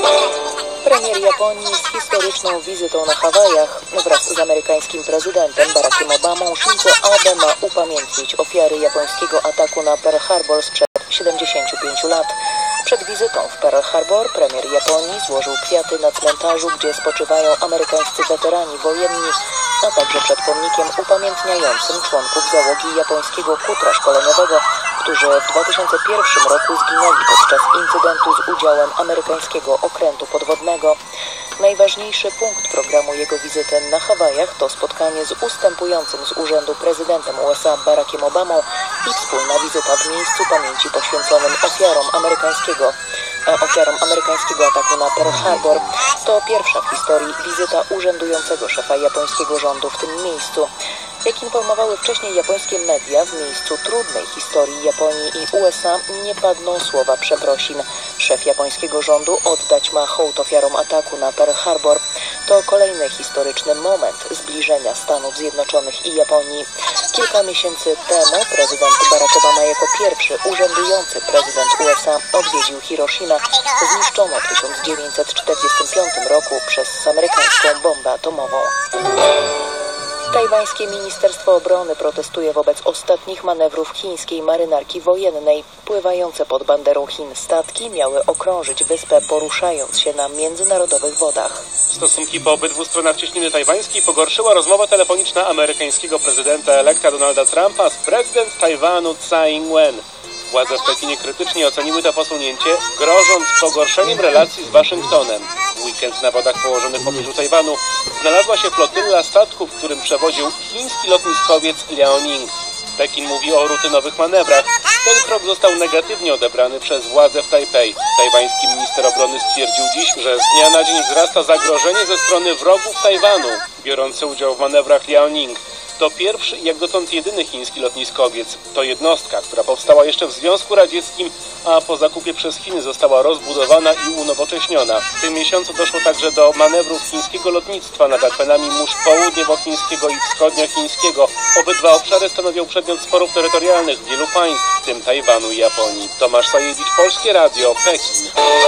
Premier Japonii z historyczną wizytą na Hawajach. Wraz z amerykańskim prezydentem Barackiem Obamą Shinzo Abe ma upamiętnić ofiary japońskiego ataku na Pearl Harbor sprzed siedemdziesięciu pięciu lat. Przed wizytą w Pearl Harbor premier Japonii złożył kwiaty na cmentarzu, gdzie spoczywają amerykańscy weterani wojenni, a także przed pomnikiem upamiętniającym członków załogi japońskiego kutra szkoleniowego, którzy w dwa tysiące pierwszym roku zginęli podczas incydentu z udziałem amerykańskiego okrętu podwodnego. Najważniejszy punkt programu jego wizyty na Hawajach to spotkanie z ustępującym z urzędu prezydentem U S A Barackiem Obamą i wspólna wizyta w miejscu pamięci poświęconym ofiarom amerykańskiego, ofiarom amerykańskiego ataku na Pearl Harbor. To pierwsza w historii wizyta urzędującego szefa japońskiego rządu w tym miejscu. Jak informowały wcześniej japońskie media, w miejscu trudnej historii Japonii i U S A nie padną słowa przeprosin. Szef japońskiego rządu oddać ma hołd ofiarom ataku na Pearl Harbor. To kolejny historyczny moment zbliżenia Stanów Zjednoczonych i Japonii. Kilka miesięcy temu prezydent Barack Obama jako pierwszy urzędujący prezydent U S A odwiedził Hiroshima, zniszczoną w tysiąc dziewięćset czterdziestym piątym roku przez amerykańską bombę atomową. Tajwańskie Ministerstwo Obrony protestuje wobec ostatnich manewrów chińskiej marynarki wojennej. Pływające pod banderą Chin statki miały okrążyć wyspę, poruszając się na międzynarodowych wodach. Stosunki po obydwu stronach cieśniny tajwańskiej pogorszyła rozmowa telefoniczna amerykańskiego prezydenta elekta Donalda Trumpa z prezydent Tajwanu Tsai Ing-wen. Władze w Pekinie krytycznie oceniły to posunięcie, grożąc pogorszeniem relacji z Waszyngtonem. W weekend na wodach położonych w pobliżu Tajwanu znalazła się flotylla statków, którym przewoził chiński lotniskowiec Liaoning. Pekin mówi o rutynowych manewrach. Ten krok został negatywnie odebrany przez władze w Tajpej. Tajwański minister obrony stwierdził dziś, że z dnia na dzień wzrasta zagrożenie ze strony wrogów Tajwanu, biorący udział w manewrach Liaoning. To pierwszy i jak dotąd jedyny chiński lotniskowiec. To jednostka, która powstała jeszcze w Związku Radzieckim, a po zakupie przez Chiny została rozbudowana i unowocześniona. W tym miesiącu doszło także do manewrów chińskiego lotnictwa nad akwenami mórz południowochińskiego i wschodniochińskiego. Obydwa obszary stanowią przedmiot sporów terytorialnych wielu państw, w tym Tajwanu i Japonii. Tomasz Sajewicz, Polskie Radio, Pekin.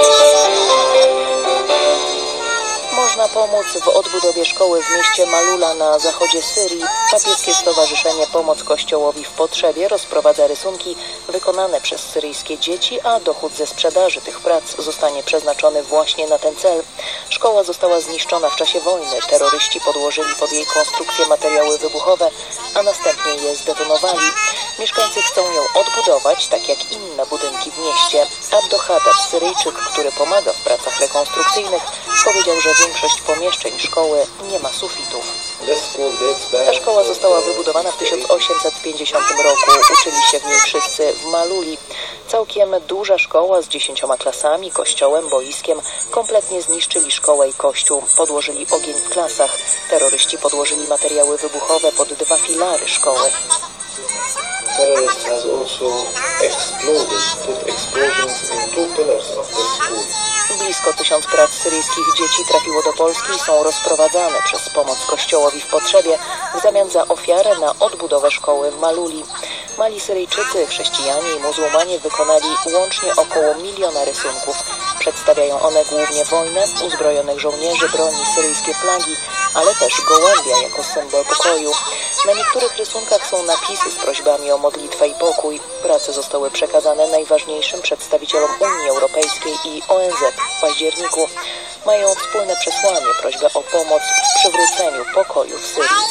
Można pomóc w odbudowie szkoły w mieście Malula na zachodzie Syrii. Papieskie Stowarzyszenie Pomoc Kościołowi w Potrzebie rozprowadza rysunki wykonane przez syryjskie dzieci, a dochód ze sprzedaży tych prac zostanie przeznaczony właśnie na ten cel. Szkoła została zniszczona w czasie wojny. Terroryści podłożyli pod jej konstrukcję materiały wybuchowe, a następnie je zdetonowali. Mieszkańcy chcą ją odbudować, tak jak inne budynki w mieście. Abdohadab, Syryjczyk, który pomaga w pracach rekonstrukcyjnych, powiedział, że większość pomieszczeń szkoły nie ma sufitów. Ta szkoła została wybudowana w tysiąc osiemset pięćdziesiątym roku. Uczyli się w niej wszyscy w Maluli. Całkiem duża szkoła z dziesięcioma klasami, kościołem, boiskiem. Kompletnie zniszczyli szkołę i kościół. Podłożyli ogień w klasach. Terroryści podłożyli materiały wybuchowe pod dwa filary szkoły. Terrorist has also exploded, put explosions in two pillars of the school. Blisko tysiąc tysiąc prac syryjskich dzieci trafiło do Polski i są rozprowadzane przez pomoc Kościołowi w potrzebie w zamian za ofiarę na odbudowę szkoły w Maluli. Mali Syryjczycy, chrześcijanie i muzułmanie wykonali łącznie około miliona rysunków. Przedstawiają one głównie wojnę, uzbrojonych żołnierzy, broni, syryjskie flagi, ale też gołębia jako symbol pokoju. Na niektórych rysunkach są napisy z prośbami o modlitwę i pokój. Prace zostały przekazane najważniejszym przedstawicielom Unii Europejskiej i O N Z w październiku. Mają wspólne przesłanie, prośbę o pomoc w przywróceniu pokoju w Syrii.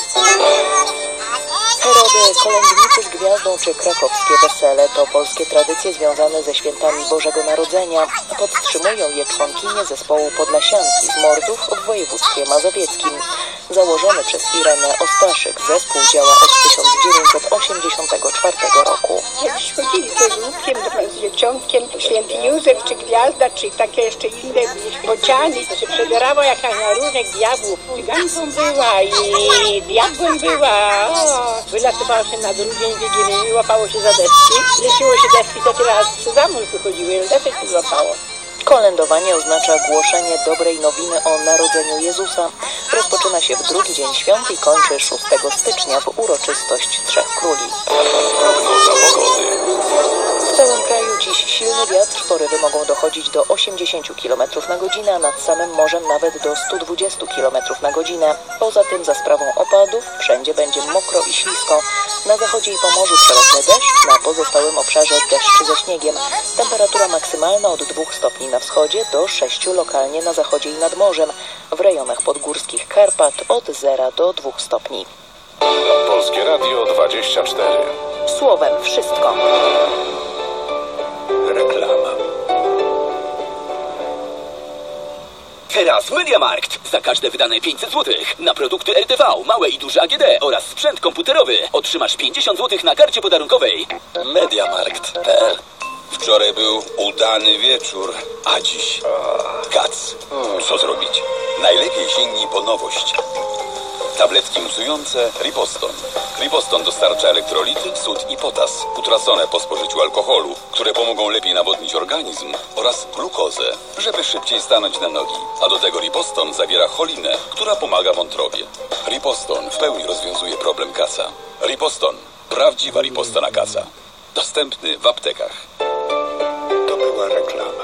Herody, kolędnicy z gwiazdą czy krakowskie wesele to polskie tradycje związane ze świętami Bożego Narodzenia. Podtrzymują je członkinie zespołu Podlasianki z Mordów w województwie mazowieckim. Założony przez Irenę Ostaszyk zespół działa od tysiąc dziewięćset osiemdziesiątego czwartego roku. Kiedyś chodzili z łupkiem, z dzieciątkiem, święty Józef, czy Gwiazda, czy takie jeszcze inne bociany, to się przebierało jak na różnych diabłów. Cyganką była i diabłem była. O, wylatywało się na drugi dzień Wigilii i łapało się za deski. Leciło się deski, to tyle razy za mur wychodziły, ale desek się złapało. Kolędowanie oznacza głoszenie dobrej nowiny o narodzeniu Jezusa. Rozpoczyna się w drugi dzień świąt i kończy szóstego stycznia w uroczystość Trzech Króli. W całym kraju dziś silny wiatr, porywy mogą dochodzić do osiemdziesięciu kilometrów na godzinę, a nad samym morzem nawet do stu dwudziestu kilometrów na godzinę. Poza tym za sprawą opadów wszędzie będzie mokro i ślisko. Na zachodzie i Pomorzu przelotny deszcz, na pozostałym obszarze deszcz ze śniegiem. Temperatura maksymalna od dwóch stopni na wschodzie do sześciu lokalnie na zachodzie i nad morzem. W rejonach podgórskich Karpat od zera do dwóch stopni. Polskie Radio dwadzieścia cztery. Słowem wszystko. Reklama. Teraz MediaMarkt. Za każde wydane pięćset złotych na produkty R T V, małe i duże A G D oraz sprzęt komputerowy otrzymasz pięćdziesiąt złotych na karcie podarunkowej. Mediamarkt kropka p l. Wczoraj był udany wieczór, a dziś kac. Co zrobić? Najlepiej sięgnij po nowość. Tabletki musujące Riposton. Riposton dostarcza elektrolity, sód i potas, utracone po spożyciu alkoholu, które pomogą lepiej nawodnić organizm, oraz glukozę, żeby szybciej stanąć na nogi. A do tego Riposton zawiera cholinę, która pomaga wątrobie. Riposton w pełni rozwiązuje problem kaca. Riposton. Prawdziwa Ripostona kaca. Dostępny w aptekach. To była reklama.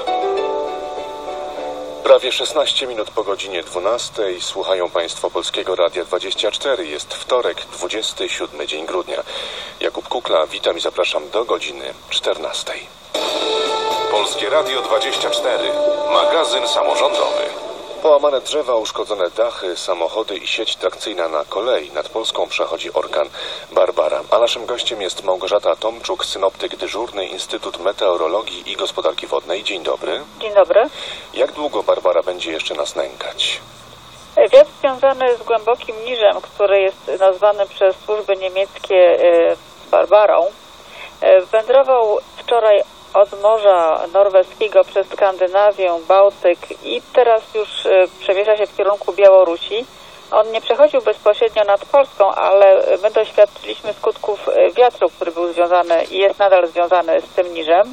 Prawie szesnaście minut po godzinie dwunastej. Słuchają Państwo Polskiego Radia dwadzieścia cztery. Jest wtorek, dwudziesty siódmy dzień grudnia. Jakub Kukla, witam i zapraszam do godziny czternastej. Polskie Radio dwadzieścia cztery. Magazyn samorządowy. Połamane drzewa, uszkodzone dachy, samochody i sieć trakcyjna na kolei. Nad Polską przechodzi orkan Barbara. A naszym gościem jest Małgorzata Tomczuk, synoptyk dyżurny, Instytut Meteorologii i Gospodarki Wodnej. Dzień dobry. Dzień dobry. Jak długo Barbara będzie jeszcze nas nękać? Wiatr związany z głębokim niżem, który jest nazwany przez służby niemieckie Barbarą, wędrował wczoraj od Morza Norweskiego przez Skandynawię, Bałtyk i teraz już przemieszcza się w kierunku Białorusi. On nie przechodził bezpośrednio nad Polską, ale my doświadczyliśmy skutków wiatru, który był związany i jest nadal związany z tym niżem.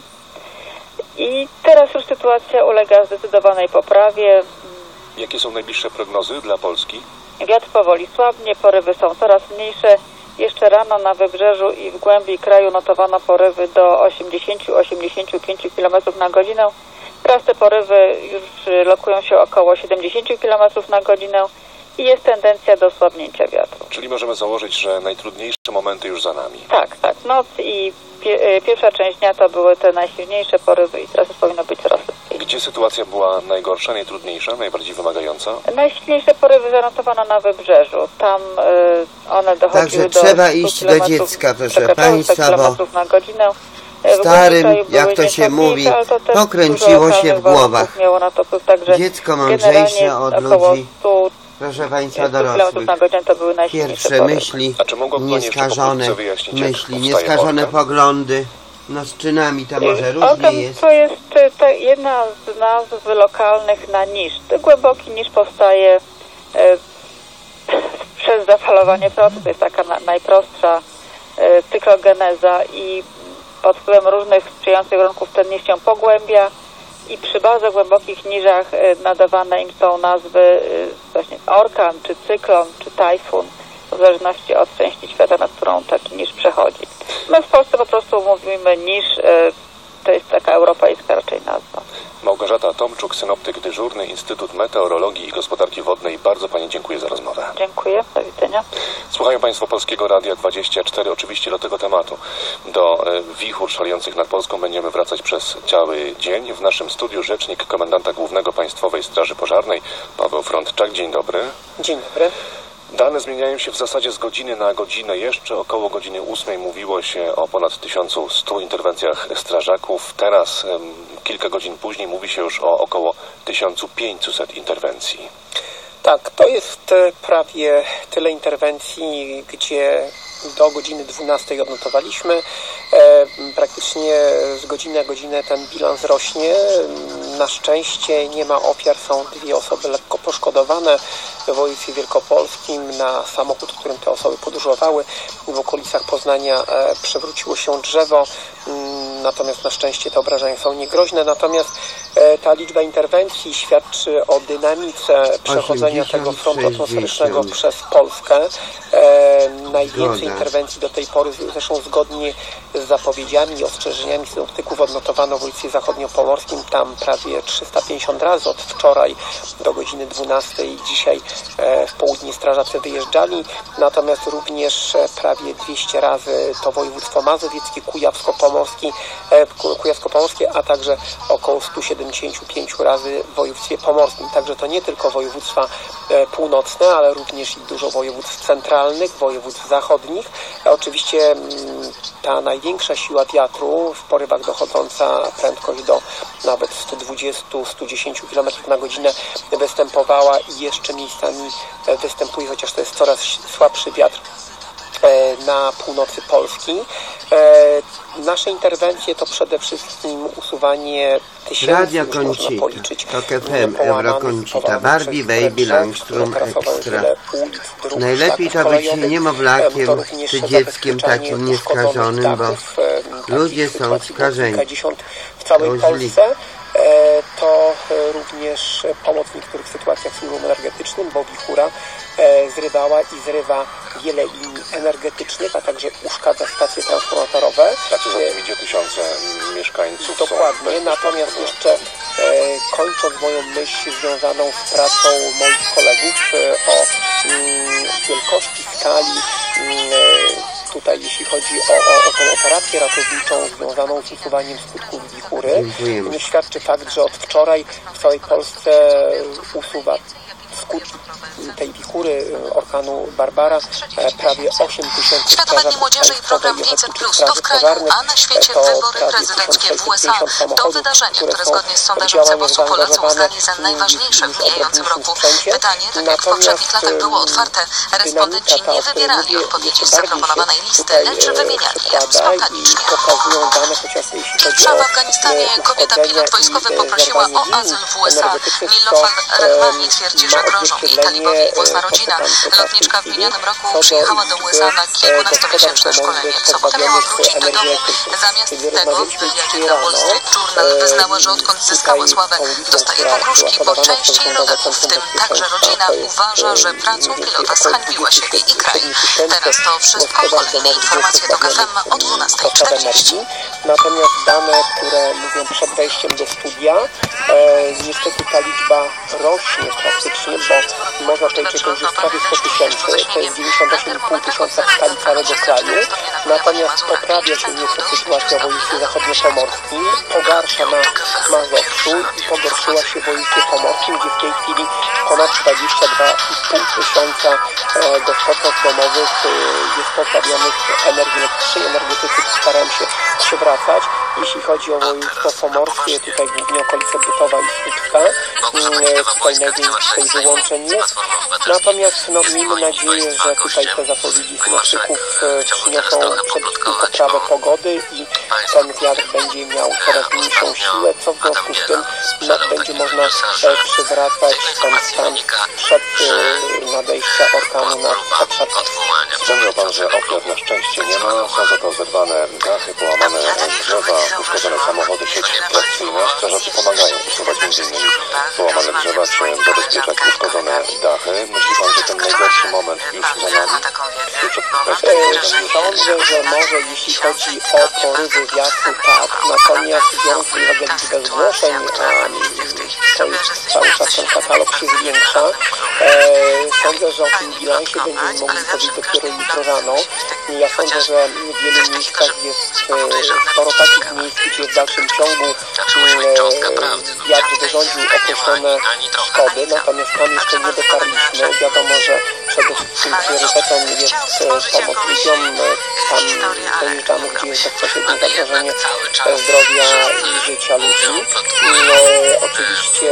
I teraz już sytuacja ulega zdecydowanej poprawie. Jakie są najbliższe prognozy dla Polski? Wiatr powoli słabnie, porywy są coraz mniejsze. Jeszcze rano na wybrzeżu i w głębi kraju notowano porywy do osiemdziesiąt do osiemdziesięciu pięciu kilometrów na godzinę. Teraz te porywy już lokują się około siedemdziesiąt kilometrów na godzinę i jest tendencja do słabnięcia wiatru. Czyli możemy założyć, że najtrudniejsze momenty już za nami. Tak, tak. Noc i pie- pierwsza część dnia to były te najsilniejsze porywy i teraz już powinno być coraz lepiej. Gdzie sytuacja była najgorsza, najtrudniejsza, najbardziej wymagająca? Najsilniejsze porywy zanotowano na wybrzeżu. Tam y, one dochodziły Także do trzeba iść do dziecka, proszę Państwa, bo na godzinę. Starym, jak to się mówi, pokręciło się w głowach. Dziecko mądrzejsze od ludzi, proszę Państwa, dorosłych. Pierwsze myśli, nieskażone myśli, nieskażone poglądy. No z czynami to może różnie jest. To jest to jedna z nazw lokalnych na niż. Głęboki niż powstaje e, przez zafalowanie procu. To jest taka na, najprostsza e, cyklogeneza i pod wpływem różnych sprzyjających warunków ten niż się pogłębia i przy bardzo głębokich niżach nadawane im są nazwy właśnie orkan, czy cyklon, czy tajfun, w zależności od części świata, na którą taki niż przechodzi. My w Polsce po prostu mówimy niż, to jest taka europejska raczej nazwa. Małgorzata Tomczuk, synoptyk dyżurny, Instytut Meteorologii i Gospodarki Wodnej. Bardzo Pani dziękuję za rozmowę. Dziękuję, do widzenia. Słuchają Państwo Polskiego Radia dwadzieścia cztery, oczywiście do tego tematu. Do wichur szalejących nad Polską będziemy wracać przez cały dzień. W naszym studiu rzecznik komendanta głównego Państwowej Straży Pożarnej, Paweł Frądczak. Dzień dobry. Dzień dobry. Dane zmieniają się w zasadzie z godziny na godzinę. Jeszcze około godziny ósmej mówiło się o ponad tysiącu stu interwencjach strażaków. Teraz, kilka godzin później, mówi się już o około tysiącu pięciuset interwencji. Tak, to jest prawie tyle interwencji, gdzie do godziny dwunastej odnotowaliśmy. E, praktycznie z godziny na godzinę ten bilans rośnie. Na szczęście nie ma ofiar, są dwie osoby lekko poszkodowane w województwie wielkopolskim. Na samochód, którym te osoby podróżowały, w okolicach Poznania e, przewróciło się drzewo. Natomiast na szczęście te obrażenia są niegroźne. Natomiast e, ta liczba interwencji świadczy o dynamice przechodzenia tego frontu atmosferycznego przez Polskę. E, najwięcej interwencji do tej pory, zresztą zgodnie z zapowiedziami i ostrzeżeniami synoptyków, odnotowano w województwie zachodniopomorskim. Tam prawie trzysta pięćdziesiąt razy od wczoraj do godziny dwunastej. Dzisiaj e, w południe strażacy wyjeżdżali. Natomiast również e, prawie dwieście razy to województwo mazowieckie, kujawsko-pomorskie, Kujawsko-Pomorskie, a także około sto siedemdziesiąt pięć razy w województwie pomorskim. Także to nie tylko województwa północne, ale również i dużo województw centralnych, województw zachodnich. Oczywiście ta największa siła wiatru w porywach dochodząca prędkość do nawet sto dwadzieścia do stu dziesięciu kilometrów na godzinę występowała i jeszcze miejscami występuje, chociaż to jest coraz słabszy wiatr na północy Polski. Nasze interwencje to przede wszystkim usuwanie tysięcy, Radio Koncita, Tok F M, Eurokoncita, Barbie, Baby, Langstrom, Extra. Najlepiej to być niemowlakiem czy dzieckiem takim nieskażonym, bo ludzie są skażeni. W całej Polsce to również pomoc w niektórych sytuacjach służbom energetycznym, bo wichura zrywała i zrywa wiele linii energetycznych, a także uszkadza stacje transformatorowe. Tak, za tym idzie tysiące mieszkańców. Dokładnie, natomiast jeszcze e, kończąc moją myśl związaną z pracą moich kolegów e, o mm, wielkości, skali, mm, tutaj jeśli chodzi o, o, o tą operację ratowniczą związaną z usuwaniem skutków wichury, nie świadczy fakt, że od wczoraj w całej Polsce usuwa skutki tej wichury orkanu Barbara prawie osiem tysięcy Światowe Dni Młodzieży i program pięćset plus to w kraju, a na świecie wybory prezydenckie w U S A. To wydarzenie, które zgodnie z sondażem Cebosu Polacy uznali za najważniejsze w mijającym roku. Pytanie, tak jak w poprzednich latach było otwarte, respondenci nie wybierali odpowiedzi z zaproponowanej listy, lecz wymieniali je spontanicznie. Pierwsza w Afganistanie kobieta pilot wojskowy poprosiła o azyl w U S A. Nilofar Rahmani twierdzi, że grożą jej talibowie i własna rodzina. Lotniczka w minionym roku przyjechała do U S A na kilkunastomiesięczne szkolenie. W sobotę miała wrócić do domu. Zamiast tego, jak na Wall Street Journal wyznała, że odkąd zyskała sławę, dostaje pogróżki, bo część jej rodaków, w tym także rodzina, uważa, że pracą pilota zhańbiła siebie i kraj. Teraz to wszystko. Kolejne informacje do K F M o dwunastej czterdzieści. Natomiast dane, które mówią przed wejściem do studia, e, niestety ta liczba rośnie praktycznie, bo można powiedzieć, że to już jest prawie sto tysięcy, to jest dziewięćdziesiąt osiem i pół tysiąca w skali całego kraju. Natomiast poprawia się nieco sytuacja w województwie zachodniopomorskim, pogarsza na Mazowszu i pogorszyła się w województwie pomorskim, gdzie w tej chwili ponad dwadzieścia dwa i pół tysiąca e, gospodarstw domowych e, jest pozbawionych energii elektrycznej. Energetycy starają się przywracać. Jeśli chodzi o województwo pomorskie, tutaj głównie okolice Bytowa i Słupska, e, tutaj najwięcej wyłączeń jest. Natomiast no, miejmy nadzieję, że tutaj te zapowiedzi synoptyków e, przyniosą przede wszystkim poprawę pogody i ten wiatr będzie miał coraz mniejszą siłę, co w związku z tym no, będzie można e, przywracać ten stan przed e, nadejścia orkanu na obszar Wspomniał pan, że ofiar na szczęście nie ma, są za to zerwane dachy, połamane drzewa, uszkodzone samochody, sieci trakcyjne. Strażacy pomagają usuwać między innymi połamane drzewa, czy zabezpieczać uszkodzone dachy. Myśli pan, że ten najgorszy moment już za nami? Sądzę, że może jeśli chodzi o porywy wiatru, tak. Natomiast biorąc pod uwagę liczbę zgłoszeń, a to jest cały czas ten katalog się zwiększa, e, sądzę, że o tym bilansie będziemy mogli powiedzieć dopiero jutro rano. Ja sądzę, że w wielu miejscach jest e, sporo takich miejsc, gdzie w dalszym ciągu e, wiatr wyrządził określone szkody, natomiast tam jeszcze nie dotarliśmy. Wiadomo, że przede wszystkim priorytetem jest e, pomoc ludziom. Tam dojeżdżamy, gdzie jest bezpośrednie zagrożenie zdrowia i życia ludzi. E, oczywiście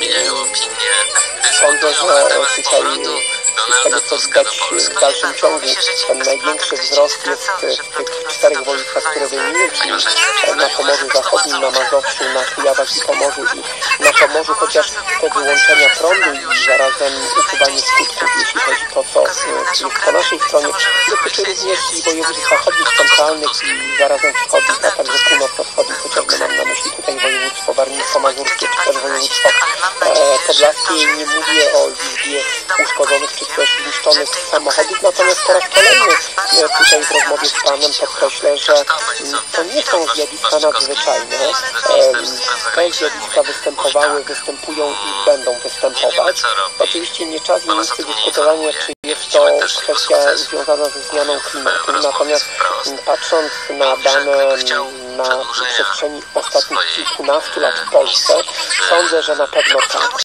sądzę, że tutaj z tego co widać w dalszym ciągu ten największy wzrost jest w tych czterech województwach, które wymieniłem, czyli na Pomorzu Zachodnim, na Mazowszu, na Kujawach i Pomorzu i na Pomorzu, chociaż te wyłączenia prądu i zarazem usuwanie skutków, jeśli chodzi o to, co jest po naszej stronie, dotyczy również i województw zachodnich, centralnych i zarazem wschodnich, a także północno-wschodnich, chociażby mam na myśli tutaj województwo warmińsko-mazurskie, czy też województwo e, podlaskie. Nie mówię o liczbie uszkodzonych czy też zniszczonych samochodów, natomiast po raz kolejny tutaj w rozmowie z panem podkreślę, że to nie są zjawiska nadzwyczajne. Te zjawiska występowały, występują i będą występować. Oczywiście nie czas i miejsce dyskutowania, czy jest to kwestia związana ze zmianą klimatu, natomiast patrząc na dane na przestrzeni ostatnich kilkunastu lat w Polsce, sądzę, że na pewno tak.